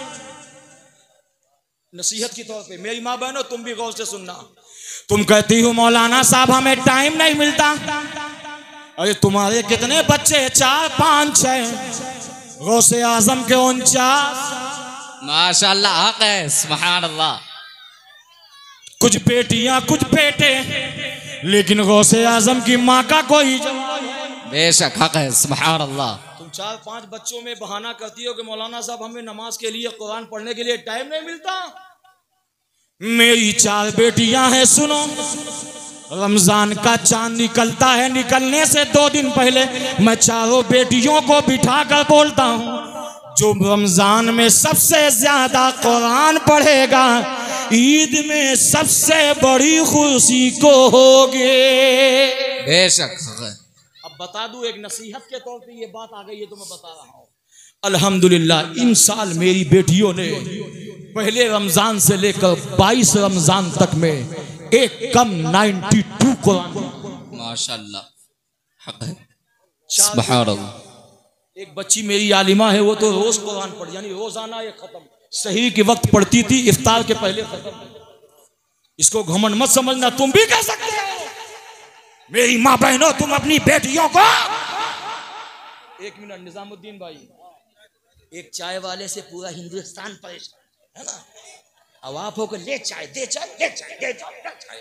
नसीहत के तौर पे मेरी माँ बहनों तुम भी गौर से सुनना। तुम कहती हो मौलाना साहब हमें टाइम नहीं मिलता। अरे तुम्हारे कितने बच्चे? चार पांच छह। गौसे आजम के उनचास। माशाअल्लाह हक है सुभान अल्लाह। कुछ बेटियां कुछ बेटे, लेकिन गौसे आजम की माँ का कोई जवाब नहीं। बेशक हक है सुभान अल्लाह। तुम चार पांच बच्चों में बहाना करती हो कि मौलाना साहब हमें नमाज के लिए कुरान पढ़ने के लिए टाइम नहीं मिलता। मेरी चार बेटियां हैं, सुनो। रमजान का चांद निकलता है, निकलने से दो दिन पहले मैं चारों बेटियों को बिठा कर बोलता हूँ, जो रमजान में सबसे ज्यादा कुरान पढ़ेगा ईद में सबसे बड़ी खुशी को होगी। बेशक। अब बता दूं एक नसीहत के तौर पे ये बात आ गई है तो मैं बता रहा हूँ। अल्हम्दुलिल्लाह इन साल मेरी बेटियों ने पहले रमजान से लेकर बाईस रमजान तक में एक कम नाइन्टी टू कुरान माशाअल्लाह हक है सुभान अल्लाह। एक बच्ची मेरी आलिमा है, वो तो रोज कुरान पढ़ यानी रोजाना ये खत्म सही के वक्त पढ़ती थी, इफ्तार के पहले खत्म। इसको घमंड मत समझना, तुम भी कह सकते हो। मेरी माँ बहनों तुम अपनी बेटियों को। एक मिनट निजामुद्दीन भाई, एक चाय वाले से पूरा हिंदुस्तान परेशान है ना। अब आप होकर ले चाय दे चाय दे चाय दे चाय दे चाय।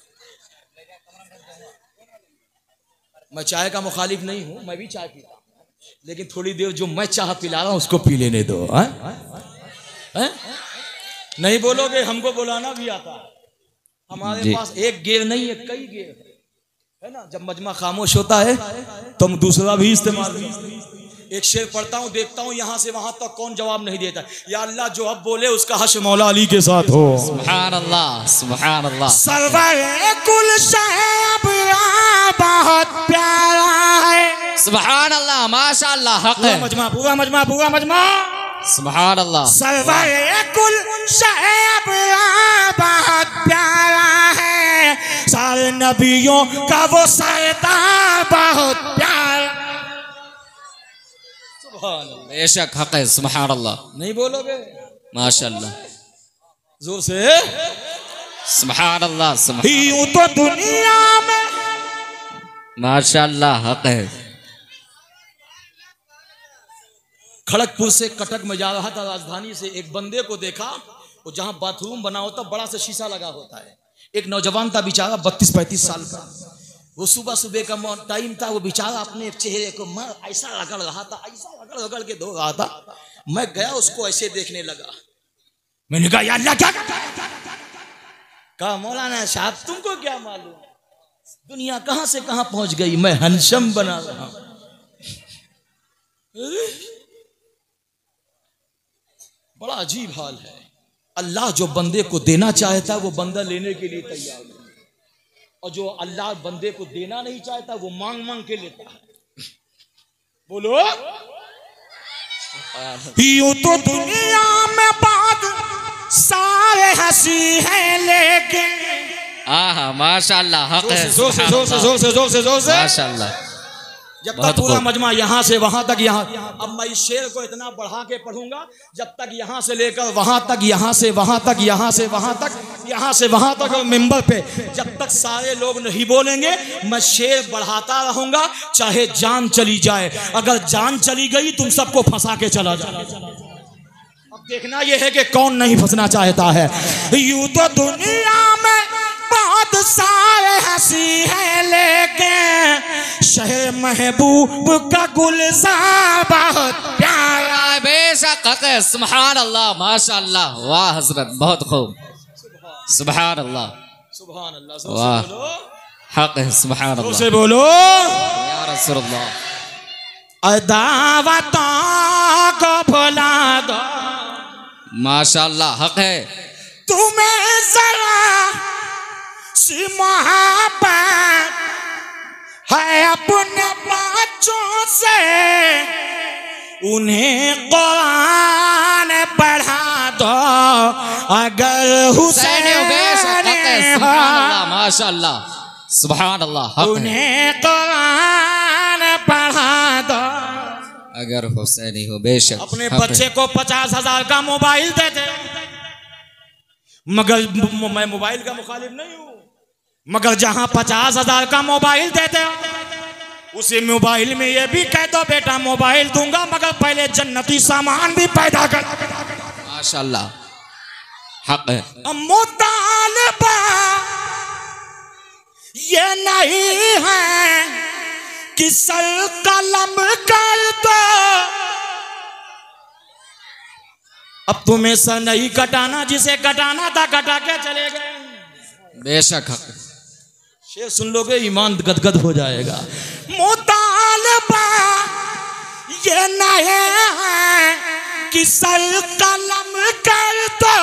मैं चाय का मुखालिफ नहीं हूं, मैं भी चाय पीता हूं, लेकिन थोड़ी देर जो मैं चाह पिला रहा हूं उसको पी लेने दो। है? है? नहीं बोलोगे? हमको बुलाना भी आता है। हमारे पास एक गेर नहीं है, कई गेर है ना। जब मजमा खामोश होता है तो हम दूसरा भी इस्तेमाल करते हैं। एक शेर पढ़ता हूँ, देखता हूँ यहाँ से वहां तक कौन जवाब नहीं देता। या अल्लाह जो अब बोले उसका हश्र मौला अली के साथ हो। सुभान अल्लाह सुभान अल्लाह। सरवर कुल शहब बहुत प्यारा है। सुभान अल्लाह माशाअल्लाह हक है। मजमा पूरा मजमा पूरा मजमा सुभान अल्लाह। सरवर कुल शहब बहुत प्यारा है, सारे नबियों का वो सरदार बहुत प्यारा। बेशक हक है सुभान अल्लाह। नहीं बोलोगे? माशाअल्लाह जोर से सुभान अल्लाह। यूं तो दुनिया में माशाअल्लाह हक है। खड़गपुर से कटक में जा रहा था राजधानी से, एक बंदे को देखा वो जहां बाथरूम बना होता बड़ा सा शीशा लगा होता है। एक नौजवान था बेचारा बत्तीस पैंतीस साल का, वो सुबह सुबह का टाइम था, वो बेचारा अपने चेहरे को मैं ऐसा रगड़ रहा था, ऐसा रगड़ रगड़ के धो रहा था। मैं गया उसको ऐसे देखने लगा, मैंने कहा यार अल्लाह क्या कहा मौलाना साहब तुमको क्या मालूम दुनिया कहां से कहां पहुंच गई, मैं हंसम बना रहा हूं। बड़ा अजीब हाल है। अल्लाह जो बंदे को देना चाहता है वो बंदा लेने के लिए तैयार है, और जो अल्लाह बंदे को देना नहीं चाहता वो मांग मांग के लेता है। बोलो यूं तो दुनिया में बात सारे हंसी है लेकिन आहा माशाअल्लाह, हक है, जोर से जोर से जोर से जोर से जोर से माशाअल्लाह। जब तक पूरा मजमा यहाँ से वहां तक यहाँ, अब मैं इस शेर को इतना बढ़ा के पढ़ूंगा जब तक यहाँ से लेकर वहां तक, यहाँ से वहां तक, यहाँ से वहां तक, यहाँ से वहां तक, और मिंबर पे जब तक सारे लोग नहीं बोलेंगे मैं शेर बढ़ाता रहूंगा चाहे जान चली जाए। अगर जान चली गई तुम सबको फंसा के चला जाए। अब देखना यह है कि कौन नहीं फंसना चाहता है। यूं तो दुनिया में बहुत सारे हंसी है लेकिन शहर महबूब का गुलजार बहुत प्यारा। बेशक हक है, सुभान अल्लाह माशाअल्लाह, वाह हजरत बहुत खूब, सुभान अल्लाह सुभान अल्लाह, वाह हक है, सुभान अल्लाह से बोलो या रसूलल्लाह। अदावतों को भुला दो माशाअल्लाह, हक है। तुम्हें जरा सी मोहब्बत है अपने बच्चों से, उन्हें कुरान पढ़ा दो अगर हुसैन माशाअल्लाह सुभान अल्लाह, उन्हें कुरान पढ़ा दो अगर हुसैनी हो। बेशक अपने बच्चे को पचास हजार का मोबाइल दे दे, मगर मैं मोबाइल का मुखालिफ नहीं हूं, मगर जहां पचास हजार का मोबाइल देते हो उसी मोबाइल में ये भी कह दो बेटा मोबाइल दूंगा मगर पहले जन्नती सामान भी पैदा कर। माशाअल्लाह, हक है। मुतालिबा ये नहीं है कि सर कलम कर दो, अब तुम्हें सर नहीं कटाना, जिसे कटाना था कटा के चले गए। बेशक हक। शेर सुन लोगे ईमान गदगद हो जाएगा। मुतालिबा ये नहीं है कि सर कलम कर दो,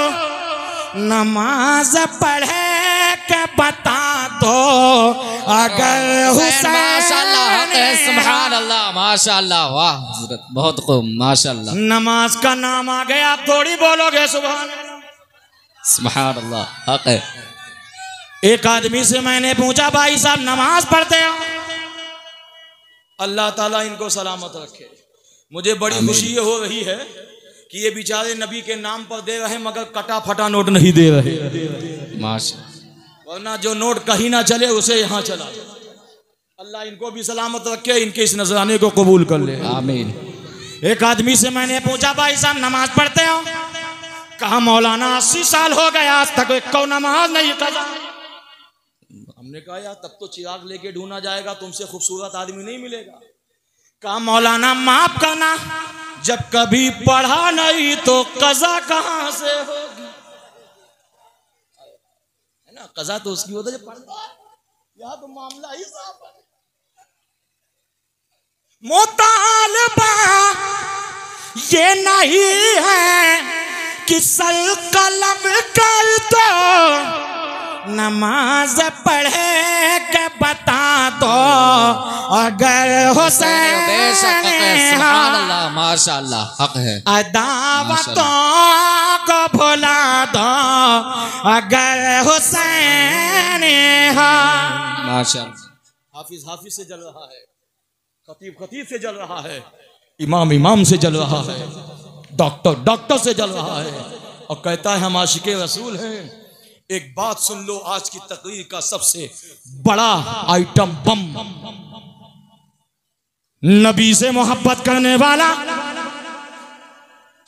नमाज पढ़े के बता दो अगर हुसैन। माशाअल्लाह, हक है, सुभान अल्लाह माशाअल्लाह, वाह हजरत बहुत खूब माशाअल्लाह। नमाज का नाम आ गया आप थोड़ी बोलोगे सुभान सुभान अल्लाह, हक है। एक आदमी से मैंने पूछा भाई साहब नमाज पढ़ते हो? अल्लाह ताला इनको सलामत रखे। मुझे बड़ी खुशी ये हो रही है कि ये बेचारे नबी के नाम पर दे रहे मगर कटा फटा नोट नहीं दे रहे, माशाअल्लाह, वरना जो नोट कहीं ना चले उसे यहाँ चला। अल्लाह इनको भी सलामत रखे, इनके इस नजराने को कबूल कर ले, आमीन। एक आदमी से मैंने पूछा भाई साहब नमाज पढ़ते हो? कहा मौलाना अस्सी साल हो गए आज तक एक को नमाज नहीं कहा। हमने कहा यार तब तो चिराग लेके ढूंढा जाएगा, तुमसे खूबसूरत आदमी नहीं मिलेगा। कहा मौलाना माफ करना, जब कभी पढ़ा नहीं तो कज़ा कहां से होगी, है ना? कज़ा तो उसकी होता है जब पढ़ता है, यहां तो मामला ही साफ है। मुतालिबा ये नहीं है कि सर कलम कर दो, नमाज पढ़े के बता दो अगर हुसैन। बेशक हक है, सुभान अल्लाह माशाअल्लाह, हक है। अदावतों को भुला दो अगर हुसैन माशाअल्लाह। हाफिज हाफिज से जल रहा है, खतीब खतीब से जल रहा है, इमाम इमाम से जल रहा है, डॉक्टर डॉक्टर से जल रहा है, और कहता है हम आशिके रसूल हैं। एक बात सुन लो, आज की तकरीर का सबसे बड़ा आइटम बम, नबी से मोहब्बत करने वाला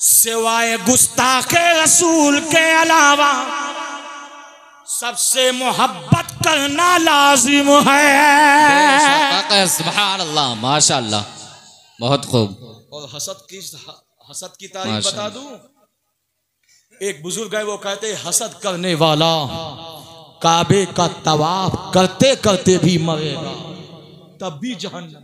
सिवाय गुस्ताखे रसूल के अलावा सबसे मोहब्बत करना लाजिम है। सुभान अल्लाह, माशाअल्लाह, बहुत खूब। और हसद की हसद की तारीफ बता दूं, एक बुजुर्ग है, वो कहते हसद करने वाला काबे का तवाफ करते करते भी मरेगा तब भी जहन्नम।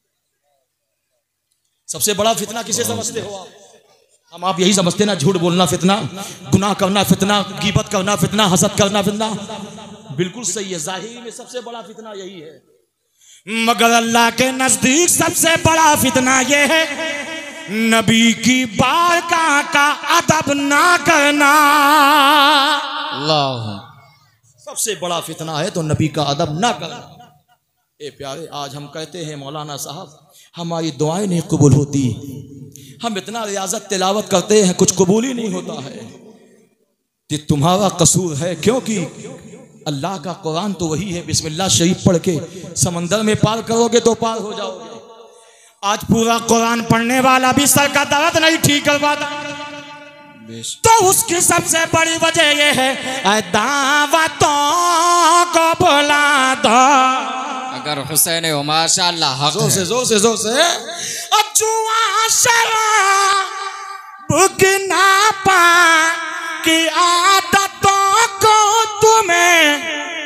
सबसे बड़ा फितना किसे समझते हो आप? हम आप यही समझते ना, झूठ बोलना फितना, गुनाह करना फितना, गीबत करना फितना, हसद करना फितना। बिल्कुल सही है, जाहिर में सबसे बड़ा फितना यही है, मगर अल्लाह के नजदीक सबसे बड़ा फितना यह है नबी की बारगाह का अदब ना करना। अल्लाह, सबसे बड़ा फितना है तो नबी का अदब ना करना। ए प्यारे, आज हम कहते हैं मौलाना साहब हमारी दुआएं नहीं कबूल होती, हम इतना रियाजत तिलावत करते हैं कुछ कबूल ही नहीं होता है, कि तुम्हारा कसूर है, क्योंकि अल्लाह का कुरान तो वही है, बिस्मिल्लाह शरीफ पढ़ के समंदर में पार करोगे तो पार हो जाओगे। आज पूरा कुरान पढ़ने वाला भी सर का दर्द नहीं ठीक कर पाता, तो उसकी सबसे बड़ी वजह यह है दावतों को बुला दो। अगर हुसैन हो माशाअल्लाह, जोर से जोर से जोर से अब जुआ शराब की नापा की आदतों को तुम्हें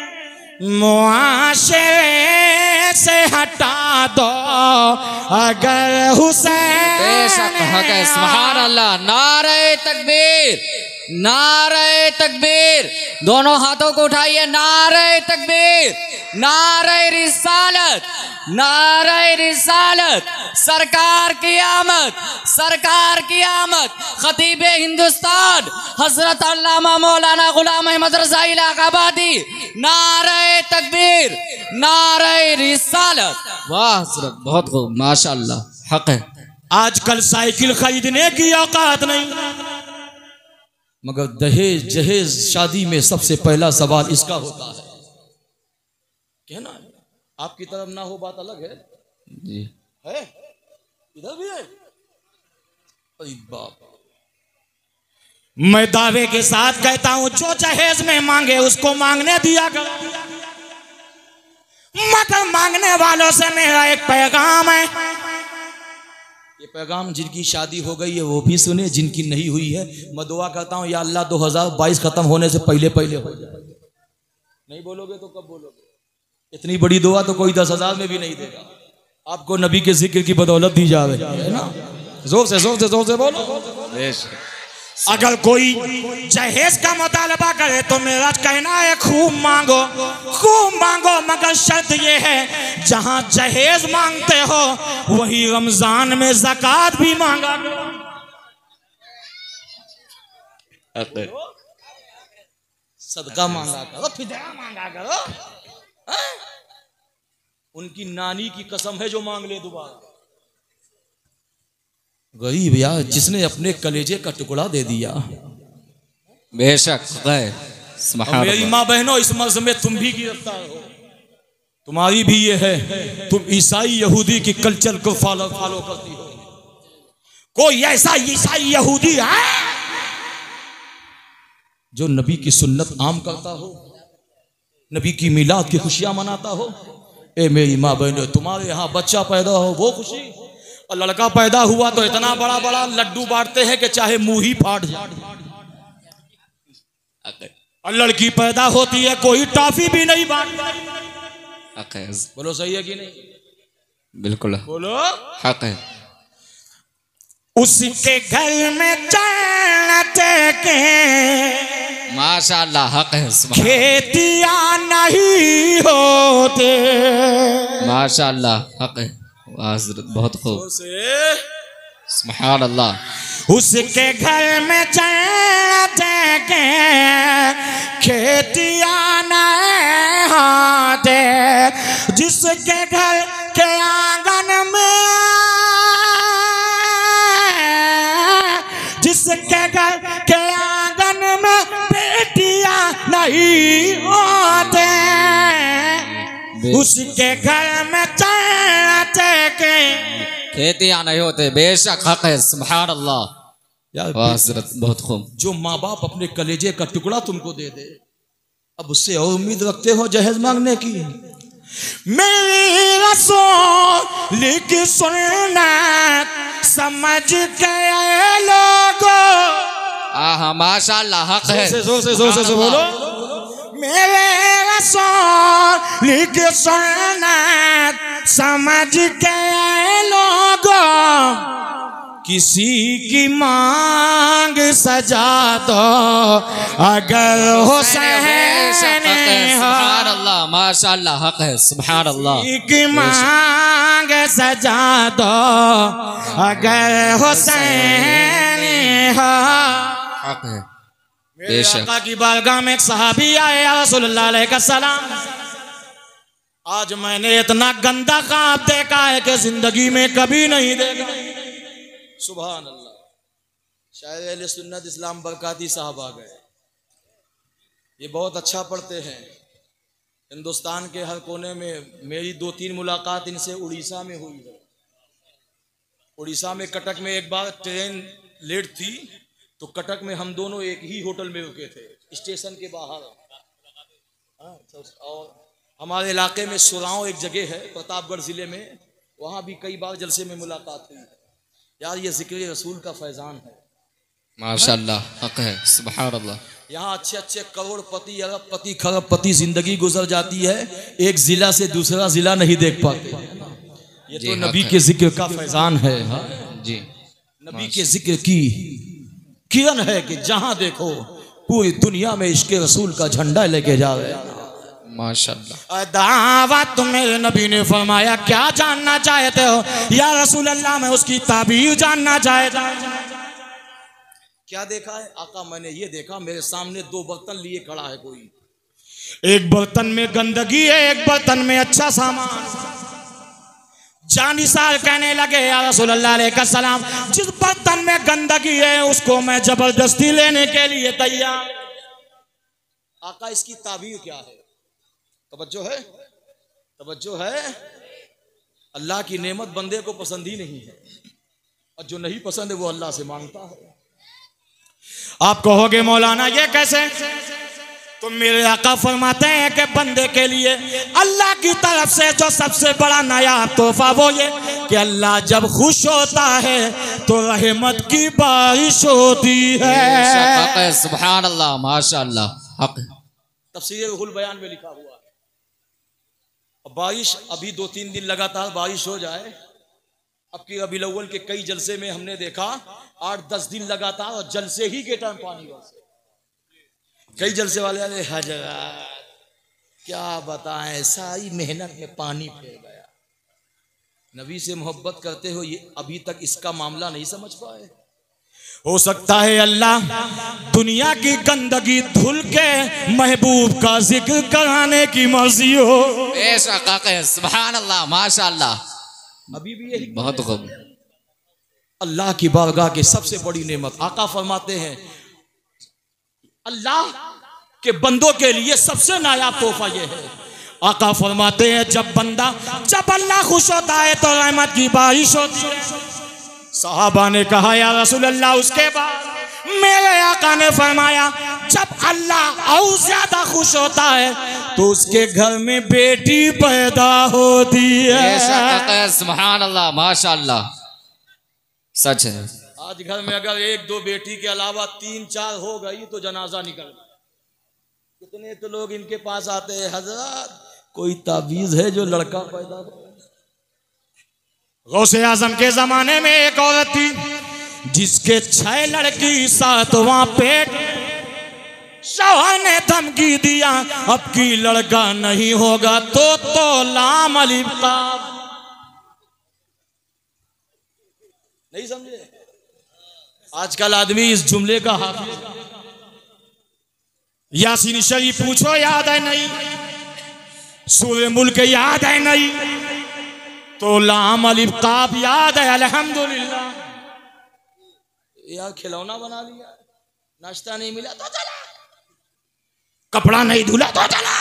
मुआशरे से हटा दो। अगर हुसैन बेशक हक है, सुभान अल्लाह, नारे तकबीर, नारे तकबीर, दोनों हाथों को उठाइए, नारे तकबीर, नारे रिसालत, नारे रिसालत, सरकार की आमद, सरकार की आमद, खतीबे हिंदुस्तान हजरत अल्लामा मौलाना गुलाम अहमद रज़ा इलाहाबादी, नारे तकबीर, नारे रिसालत। वाह हजरत, बहुत खूब, माशाअल्लाह, हक है। आजकल साइकिल खरीदने की औकात नहीं, मगर दहेज जहेज शादी में सबसे पहला सवाल इसका होता है। कहना आपकी तरफ ना हो बात अलग है जी, है इधर भी है। अरे बाप, मैं दावे के साथ कहता हूं जो जहेज में मांगे उसको मांगने दिया कर, मगर मांगने वालों से मेरा एक पैगाम है, ये पैगाम जिनकी शादी हो गई है वो भी सुने, जिनकी नहीं हुई है मैं दुआ करता हूं या अल्लाह दो हजार बाईस खत्म होने से पहले पहले हो जाए। नहीं बोलोगे तो कब बोलोगे? इतनी बड़ी दुआ तो कोई दस हजार में भी नहीं देगा, आपको नबी के जिक्र की बदौलत दी जा रही है ना। जोर से जोर से जोर से बोलो। अगर कोई जहेज का मुतालबा करे तो मेरा कहना है खूब मांगो, खूब मांगो, मगर शर्त ये है जहां जहेज मांगते हो वही रमजान में ज़कात भी मांगा करो, सदका मांगा करो, फिदया मांगा करो। हा? उनकी नानी की कसम है जो मांग ले दोबारा। गरीब यार जिसने अपने कलेजे का टुकड़ा दे दिया। बेशक मेरी माँ बहनों, इस मर्ज में तुम भी गिरफ्तार हो, तुम्हारी भी ये है, तुम ईसाई यहूदी की कल्चर को फॉलो फॉलो करती हो। कोई ऐसा ईसाई यहूदी है जो नबी की सुन्नत आम करता हो, नबी की मिलाद की खुशियां मनाता हो? ए मेरी माँ बहनों, तुम्हारे यहाँ बच्चा पैदा हो वो खुशी, और लड़का पैदा हुआ तो इतना बड़ा बड़ा लड्डू बांटते हैं कि चाहे मुंह ही फाट जाए, और लड़की पैदा होती है कोई टॉफी भी नहीं बांटता। बोलो सही है कि नहीं? बिल्कुल बोलो, हक है। उसके घर में जन्नत के माशाअल्लाह, हक है। खेतियां नहीं होते, माशाअल्लाह, हक है। हज़रत बहुत खूब, सुभान अल्लाह। उसके घर में जन्नत के खेतियां नहीं होते, जिसके घर के आंगन में, जिसके घर के आंगन में बेटियां नहीं होते, उसके घर में जन्नत के खेतियां नहीं होते। बेशक हक है, सुभान अल्लाह। यार हजरत बहुत खूब। जो माँ बाप अपने कलेजे का टुकड़ा तुमको दे दे, अब उससे और उम्मीद रखते हो जहेज मांगने की। मेरी रसूल की सुन्नत समझ गए लोगों। आहा माशाअल्लाह, हक है। जोर से जोर से जोर से बोलो। मेरे रसूल की सुन्नत समझ गए लोगों, किसी की मांग सजा दो अगर हुसैन सुभान अल्लाह, माशाअल्लाह, हक है। सुभान अल्लाह। किसी की मांग सजा दो अगर हुसैन हक है। मेरे आका की बारगाह में एक सहाबी आए, या रसूलुल्लाह अलैहि सलाम, आज मैंने इतना गंदा ख्वाब देखा है कि जिंदगी में कभी नहीं देखा। सुभान अल्लाह। शायर अहले सुन्नत इस्लाम बरकाती साहब आ गए। ये बहुत अच्छा पढ़ते हैं। हिंदुस्तान के हर कोने में मेरी दो तीन मुलाकात इनसे उड़ीसा में हुई है। उड़ीसा में कटक में एक बार ट्रेन लेट थी तो कटक में हम दोनों एक ही होटल में रुके थे, स्टेशन के बाहर। और हमारे इलाके में सुराव एक जगह है प्रतापगढ़ जिले में, वहाँ भी कई बार जलसे में मुलाकात हुई है। यार ये जिक्र रसूल का फैजान है। माशाअल्लाह, हक है। सुभान अल्लाह। यहाँ अच्छे अच्छे करोड़पति, अरबपति, खरबपति जिंदगी गुजर जाती है, एक जिला से दूसरा जिला नहीं देख पाते। ये तो नबी के जिक्र का फैजान है। जी, नबी के जिक्र की किरण है कि जहां देखो पूरी दुनिया में इश्क़ रसूल का झंडा लेके जा रहे हैं। माशाअल्लाह। दावत मेरे नबी ने फरमाया, क्या जानना चाहते हो या रसूल अल्लाह? मैं उसकी ताबीर जानना चाहता। क्या देखा है आका? मैंने ये देखा, मेरे सामने दो बर्तन लिए खड़ा है कोई, एक बर्तन में गंदगी है, एक बर्तन में अच्छा सामान। जानिसार कहने लगे, या रसूल अल्लाह अलैहि सलाम, जिस बर्तन में गंदगी है उसको मैं जबरदस्ती लेने के लिए तैयार। आका इसकी ताबीर क्या है? तवज्जो है, तवज्जो है। अल्लाह की नेमत बंदे को पसंद ही नहीं है, और जो नहीं पसंद है वो अल्लाह से मांगता है। आप कहोगे मौलाना ये कैसे? तो मेरे आका फरमाते हैं कि बंदे के लिए अल्लाह की तरफ से जो सबसे बड़ा नायाब तोहफा वो ये कि अल्लाह जब खुश होता है तो रहमत की बारिश होती है। सुभान अल्लाह, माशाअल्लाह, हक। तफसीर रुहुल बयान में लिखा हुआ है। बारिश अभी दो तीन दिन लगातार बारिश हो जाए, अब की रबीउल अव्वल के कई जलसे में हमने देखा आठ दस दिन लगातार और जलसे ही के टाइम पानी बरसे। कई जलसे वाले अरे हजरत क्या बताएं, सारी मेहनत में पानी फेर गया। नबी से मोहब्बत करते हो ये अभी तक इसका मामला नहीं समझ पाए। हो सकता है अल्लाह दुनिया की गंदगी धुल के महबूब का जिक्र कराने की मर्जी हो। सुभान अल्लाह, माशाअल्लाह। अभी भी यही बहुत खूब। अल्लाह की बारगाह की सबसे बड़ी नेमत। आका फरमाते हैं अल्लाह के बंदों के लिए सबसे नायाब तोहफा ये है। आका फरमाते हैं जब बंदा जब अल्लाह खुश होता है तो रहमत की बारिश होती है। सहाबा ने कहा या रसूल अल्लाह उसके बाद? मेरे आका ने फरमाया जब अल्लाह और ज्यादा खुश होता है तो उसके घर में बेटी पैदा होती है। सुभान अल्लाह, माशाअल्लाह, सच है। आज घर में अगर एक दो बेटी के अलावा तीन चार हो गई तो जनाजा निकल गया। कितने तो लोग इनके पास आते हैं, हजरत कोई ताबीज है जो लड़का पैदा हो? गौसे आजम के जमाने में एक औरत थी जिसके छह लड़की सातवां पेट। शौहर ने धमकी दिया अब की लड़का नहीं होगा तो तो लाम अलिफ काफ। नहीं समझे? आजकल आदमी इस जुमले का हाफिज। यासीन शरीफ पूछो याद है नहीं, सूरह मुल्क याद है नहीं, तो लाम अलिफ काफ याद है अल्हम्दुलिल्लाह। यार खिलौना बना लिया, नाश्ता नहीं मिला तो चला, कपड़ा नहीं धुला तो चला,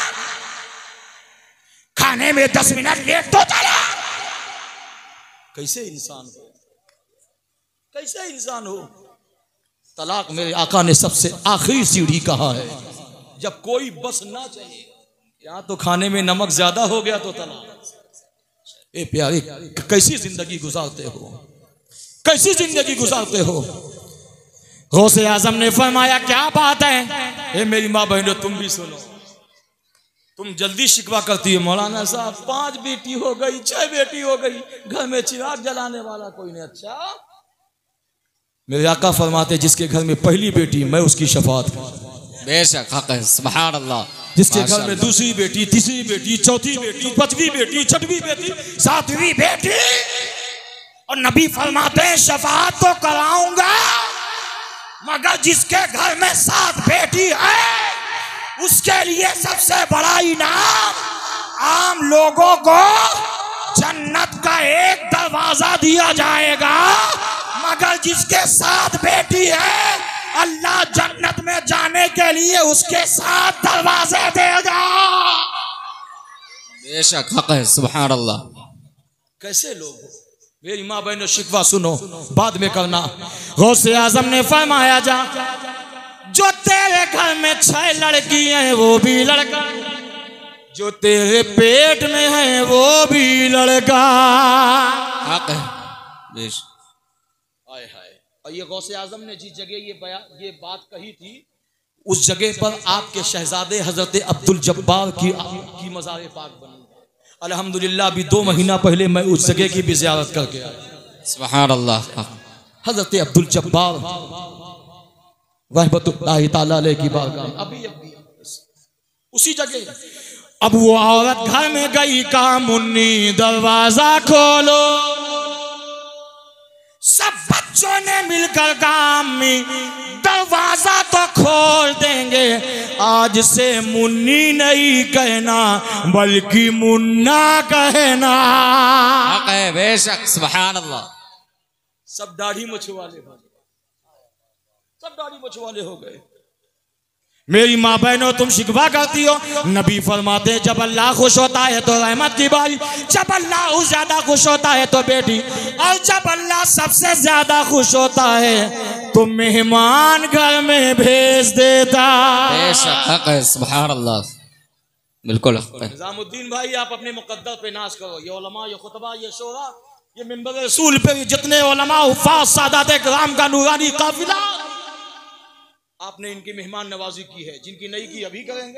खाने में दस मिनट लेट तो चला। कैसे इंसान हो, कैसे इंसान हो? तलाक मेरे आका ने सबसे आखिरी सीढ़ी कहा है। जब कोई बस ना चाहिए, यहाँ तो खाने में नमक ज्यादा हो गया तो तलाक। ए प्यारे, कैसी जिंदगी गुजारते हो, कैसी जिंदगी गुजारते हो। गौसे आजम ने फरमाया क्या बात है। ए मेरी माँ बहनों, तुम भी सुनो। तुम जल्दी शिकवा करती है, मौलाना साहब पांच बेटी हो गई, छह बेटी हो गई, घर में चिराग जलाने वाला कोई नहीं। अच्छा, मेरे आका फरमाते जिसके घर में पहली बेटी, मैं उसकी शफाअत करूं। बेशक हक है, सुभान अल्लाह। जिसके घर में दूसरी बेटी, तीसरी बेटी, चौथी बेटी, पांचवी बेटी, छठवीं बेटी, सातवीं बेटी, और नबी फरमाते हैं शफाअत तो कराऊंगा, मगर जिसके घर में सात बेटी है उसके लिए सबसे बड़ा इनाम आम लोगों को जन्नत का एक दरवाजा दिया जाएगा, मगर जिसके साथ बेटी है अल्लाह जन्नत में जाने के लिए उसके साथ दरवाजे देगा। बेशक हक है, सुभान अल्लाह। कैसे लोग, मेरी माँ बहनों शिकवा सुनो, बाद में करना। गौसे आजम ने फरमाया जा, जो तेरे घर में छह लड़की हैं वो भी लड़का, जो तेरे पेट में है वो भी लड़का। हक है, बेशक। हाय हाय। और ये गौसे आजम ने जिस जगह ये बया ये बात कही थी, उस जगह पर आपके शहजादे हजरत अब्दुल जब्बार की की मज़ार पाक बनी। अल्हम्दुलिल्लाह, अभी दो महीना पहले मैं उस जगह की भी ज़ियारत करके आया। सुभान अल्लाह। हजरत अब्दुल जब्बार रहमतुल्लाहि ताला अलैह की बारगाह अभी अभी उसी जगह। अब वो औरत घर में गई, कहा मुन्नी दरवाजा खोलो। सब बच्चों ने मिलकर कहा अम्मी दरवाजा तो खोल देंगे, आज से मुन्नी नहीं कहना बल्कि मुन्ना कहना। हक है, बेशक, सुभान अल्लाह। सब दाढ़ी मछुआले, सब दाढ़ी मछुआले हो गए। मेरी माँ बहनों, तुम शिकवा करती हो, नबी फरमाते जब अल्लाह खुश होता है तो रहमत की बारी, जब अल्लाह ज्यादा खुश होता है तो बेटी, और जब अल्लाह सबसे ज्यादा खुश होता है तो मेहमान घर में भेज देता। बेशक हक है, सुभान अल्लाह, बिल्कुल हक है। निजामुद्दीन भाई, आप अपने मुकद्दर पे नाज करो। ये उलमा, ये खुतबा, ये शोरा, ये मिंबर रसूल पे जितने उलमा हुफ़ाज़ सादात किराम का नूरानी काफिला, आपने इनकी मेहमान नवाजी की है, जिनकी नहीं की अभी करेंगे।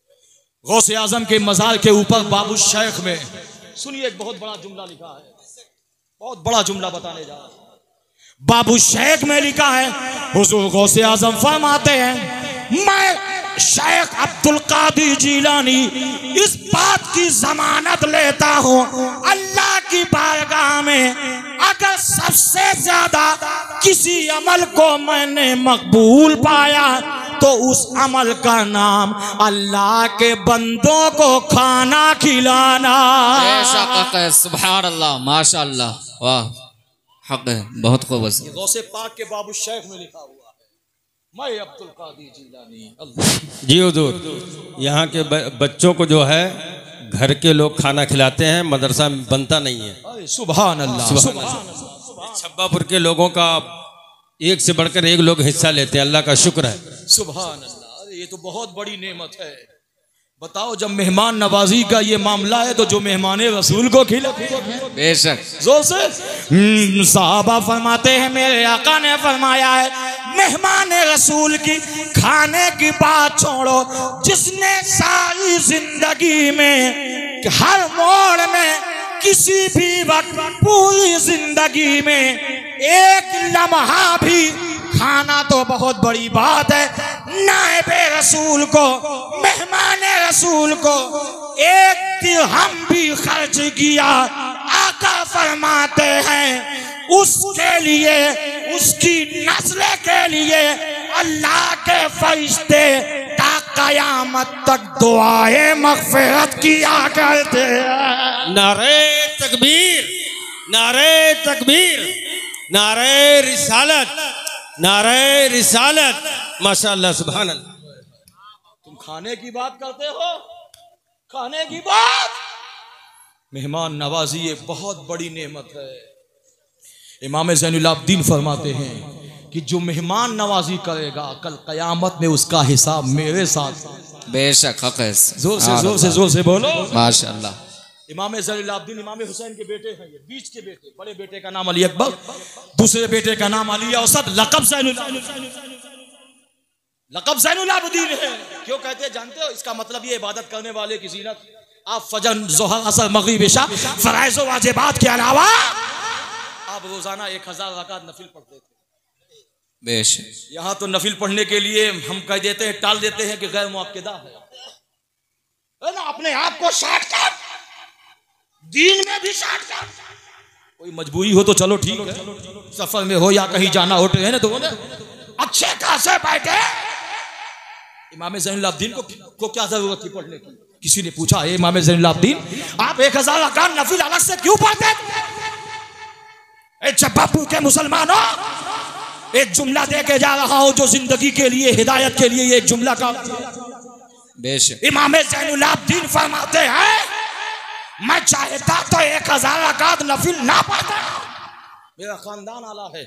गौसे आजम के मज़ार के ऊपर बाबू शेख में सुनिए, एक बहुत बड़ा जुमला लिखा है, बहुत बड़ा जुमला बताने जा रहा हूं। बाबू शेख में लिखा है, हुजूर गौसे आजम फरमाते हैं मैं शेख अब्दुल कादिर जीलानी इस बात की जमानत लेता हूं अल्लाह की बारगाह में, अगर सबसे ज्यादा किसी अमल को मैंने मकबूल पाया तो उस अमल का नाम अल्लाह के बंदों को खाना खिलाना। बेशक है, सुभान अल्लाह, माशाअल्लाह, वाह, हक है, बहुत खूब। गौसे पाक के बाबू शेख में लिखा हुआ है, मैं अब्दुल कादिर जीलानी। अल्लाह जी हुजूर, यहाँ के बच्चों को जो है घर के लोग खाना खिलाते हैं, मदरसा में बनता नहीं है। सुभान अल्लाह। छब्बापुर के लोगों का एक से बढ़कर एक लोग हिस्सा लेते हैं, अल्लाह का शुक्र है। सुभान अल्लाह, ये तो बहुत बड़ी नेमत है। बताओ, जब मेहमान नवाजी का ये मामला है तो जो मेहमान रसूल को खिलाते, बेशक जोर से। साहबा फरमाते हैं मेरे आका ने फरमाया है, मेहमान रसूल की खाने की बात छोड़ो, जिसने सारी जिंदगी में हर मोड़ में किसी भी वक्त पूरी जिंदगी में एक लम्हा भी, खाना तो बहुत बड़ी बात है, नाइबे रसूल को, मेहमान रसूल को एक दिरहम भी खर्च किया, आका फरमाते हैं उसके लिए, उसकी नस्ल के लिए अल्लाह के फरिश्ते ता कयामत तक दुआए मग़फ़िरत किया करते हैं। नारे तकबीर, नारे तकबीर, नारे रिसालत, नारे रिसालत, माशाअल्लाह, सुभान अल्लाह। तुम खाने की बात करते हो, खाने की बात, मेहमान नवाजी ये बहुत बड़ी नेमत है। इमाम ज़ैनुल आबिदीन फरमाते हैं कि जो मेहमान नवाजी करेगा कल कयामत में उसका हिसाब मेरे साथ। बेशक हक है। जोर से जोर से जोर से बोलो माशाअल्लाह। इमाम ज़ैनुल आबिदीन इमाम हुसैन के बेटे हैं, ये बीच के बेटे, बड़े बेटे का नाम अली अकबर, दूसरे बेटे का नाम अली औसत, लक़ब ज़ैनुल लक़ब ज़ैनुल आबिदीन है। क्यों कहते हैं जानते हो? इसका मतलब ये इबादत करने वाले की ज़ीनत। आप फजर ज़ोहर असर मगरिब इशा फ़राइज़ व वाजिबात के अलावा आप रोजाना एक हजार रकात नफिल पढ़ते थे। बेशक यहाँ तो नफिल पढ़ने के लिए हम कह देते हैं, टाल देते हैं कि गैर मुअक्किदा है, है ना, अपने आप को शॉर्टकट, दीन में भी शॉर्टकट। कोई मजबूरी हो तो चलो ठीक है, सफर में हो या कहीं जाना हो है ना, तो अच्छे खासे बैठे। इमाम ज़ैनुल आबिदीन को, को क्या जरूरत थी पढ़ने की? किसी ने पूछा, इमाम ज़ैनुल आबिदीन आप एक हजार रकात नफिल अलग से क्यों पढ़ते? जब्बापुर के मुसलमानों, एक जुमला दे के जा रहा हूं जो जिंदगी के लिए, हिदायत के लिए एक जुमला का। बेशक इमाम ज़ैनुल आबिदीन फरमाते हैं, मैं चाहता तो एक हजार रकात नफिल ना पढ़ता, मेरा खानदान आला है।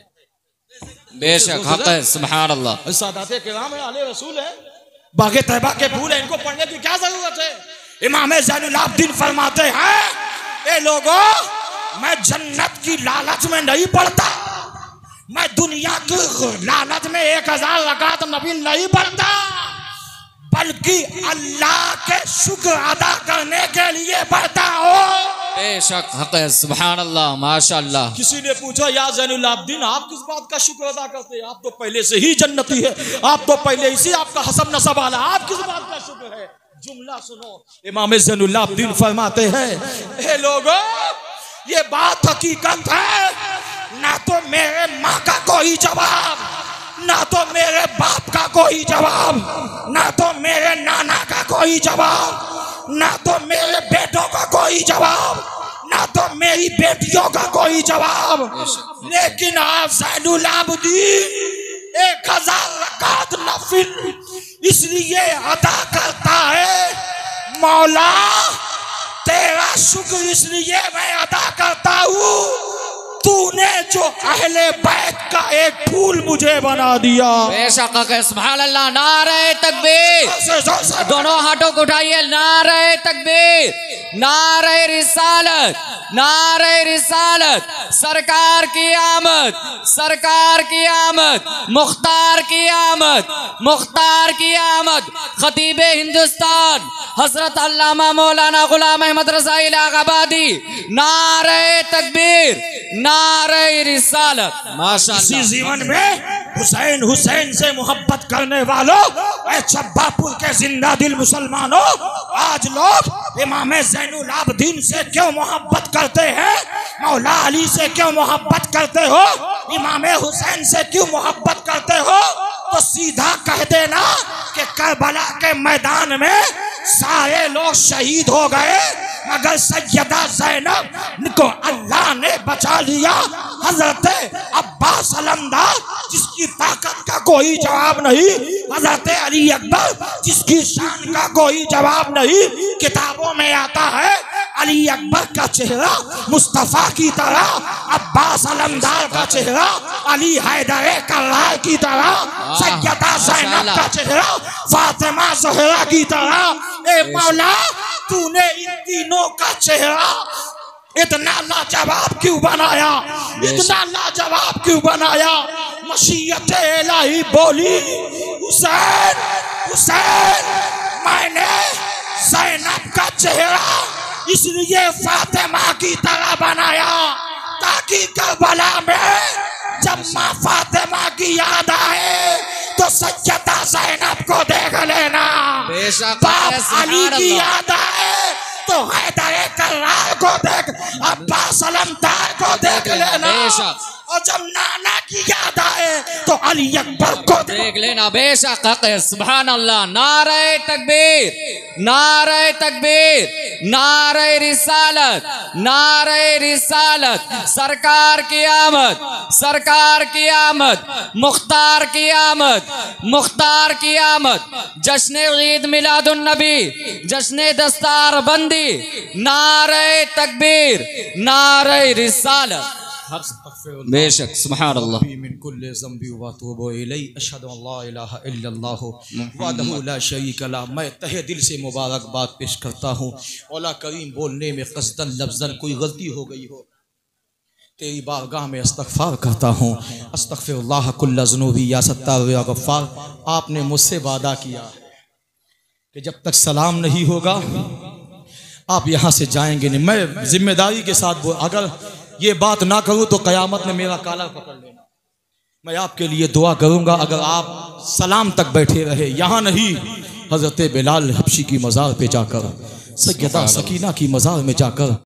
बेशक हक है। सुभान अल्लाह। सादाते किराम है, आले रसूल है, बागे तैबा के फूल है, इनको पढ़ने की क्या जरूरत है? इमाम ज़ैनुल आबिदीन फरमाते हैं, ए लोगों, मैं जन्नत की लालच में नहीं पढ़ता, मैं दुनिया की लालच में एक हजार रकात नफिल नहीं पढ़ता, बल्कि अल्लाह के शुक्र अदा करने के लिए पढ़ता हूँ। बेशक हक है। सुभान अल्लाह माशाअल्लाह। किसी ने पूछा, या ज़ैनुल आबिदीन आप किस बात का शुक्र अदा करते हैं? आप तो पहले से ही जन्नती है, आप तो पहले इसी आपका हसब नसब वाला, आप किस बात का शुक्र है? जुमला सुनो, इमाम ज़ैनुल आबिदीन फरमाते हैं, हे लोगों, ये बात हकीकत है, ना तो मेरे माँ का कोई जवाब, ना तो मेरे बाप का कोई जवाब, ना तो मेरे नाना का कोई जवाब, ना तो मेरे बेटों का कोई जवाब, ना तो मेरी बेटियों का कोई जवाब, लेकिन आप ज़ैनुल आबिदीन एक हजार रकात नफिल इसलिए अदा करता है, मौला तेरा शुक्र इसलिए मैं अदा करता हूँ, तूने जो अहले बैत का एक फूल मुझे बना दिया। बेशक हक है। सुभान अल्लाह। नारे तकबीर, दोनों हाथों को उठाइए। नारे तकबीर, नारे रिसालत, नारे रिसालत, सरकार की आमद, सरकार की आमद, मुख्तार की आमद, मुख्तार की आमद, खतीबे हिंदुस्तान हजरत अल्लामा मौलाना गुलाम अहमद रज़ा इलाहाबादी। नारे तकबीर, नारे रिसालत। माशाअल्लाह। इसी जीवन में हुसैन हुसैन से मोहब्बत करने वालों, जब्बापुर के जिंदा दिल मुसलमानों, आज लोग इमाम ज़ैनुल आबिदीन से क्यों मोहब्बत करते हैं? मौला अली से क्यों मोहब्बत करते हो? इमाम हुसैन से क्यों मोहब्बत करते हो? तो सीधा कह देना कि करबला के मैदान में सारे लोग शहीद हो गए, मगर सैयदा ज़ैनब को अल्लाह ने बचा लिया। हजरत अब्बास अलमदार जिसकी ताकत का कोई जवाब नहीं, हजरत अली अकबर जिसकी शान का कोई जवाब नहीं। किताबों में आता है अली अकबर का चेहरा मुस्तफ़ा की तरह, अब्बास अलमदार का चेहरा अली हैदर कर्रार की तरह, सैयदा ज़ैनब का चेहरा फातिमा ज़हरा की तरह। ए मौला, तूने इन तीनों का चेहरा इतना लाजवाब क्यों बनाया? इतना लाजवाब क्यों बनाया? मशीयत इलाही बोली, हुसैन हुसैन, मैंने ज़ैनब का चेहरा इसलिए फातिमा की तरह बनाया ताकि करबला में जब माँ फातिमा की याद आए तो सैयदा ज़ैनब को देख लेना, बाप अली की याद आए तो हैदर कर्रार को देख, अब्बास अलमदार को देख लेना, और जब नाना की याद आए तो अली अकबर को देख लेना। बेशक हक है। सुभान अल्लाह। नारे तकबीर, नारे तकबीर, नारे रिसालत, नारे रिसालत, सरकार की आमद, सरकार की आमद, मुख्तार की आमद, मुख्तार की आमद, जश्न ईद मिलादुन नबी, जश्न दस्तार बंदी। नारे तकबीर, नारे रिसालत। बेशक सुभान अल्लाह। मिन कुल्लि ज़ंबि व अतूबु इलैहि अशहदु अल्ला इलाहा इल्लल्लाहु वहदहु ला शरीका लह। मैं तहे दिल से मुबारकबाद पेश करता हूँ। मौला करीम बोलने में क़स्दन लफ्ज़न कोई गलती हो गई हो, तेरी बारगाह में इस्तग़फ़ार करता हूँ। अस्तग़फ़िरुल्लाह कुल्ल ज़ुनूबी या सत्तार या गफ़्फ़ार। आपने मुझसे वादा किया कि जब तक सलाम नहीं होगा आप यहाँ से जाएंगे नहीं। मैं जिम्मेदारी के साथ बोल, अगर ये बात ना करूँ तो क़यामत में मेरा काला पकड़ लेना। मैं आपके लिए दुआ करूँगा अगर आप सलाम तक बैठे रहे, यहाँ नहीं हज़रत बिलाल हबशी की मज़ार पे जाकर, सैयदा सकीना की मज़ार में जाकर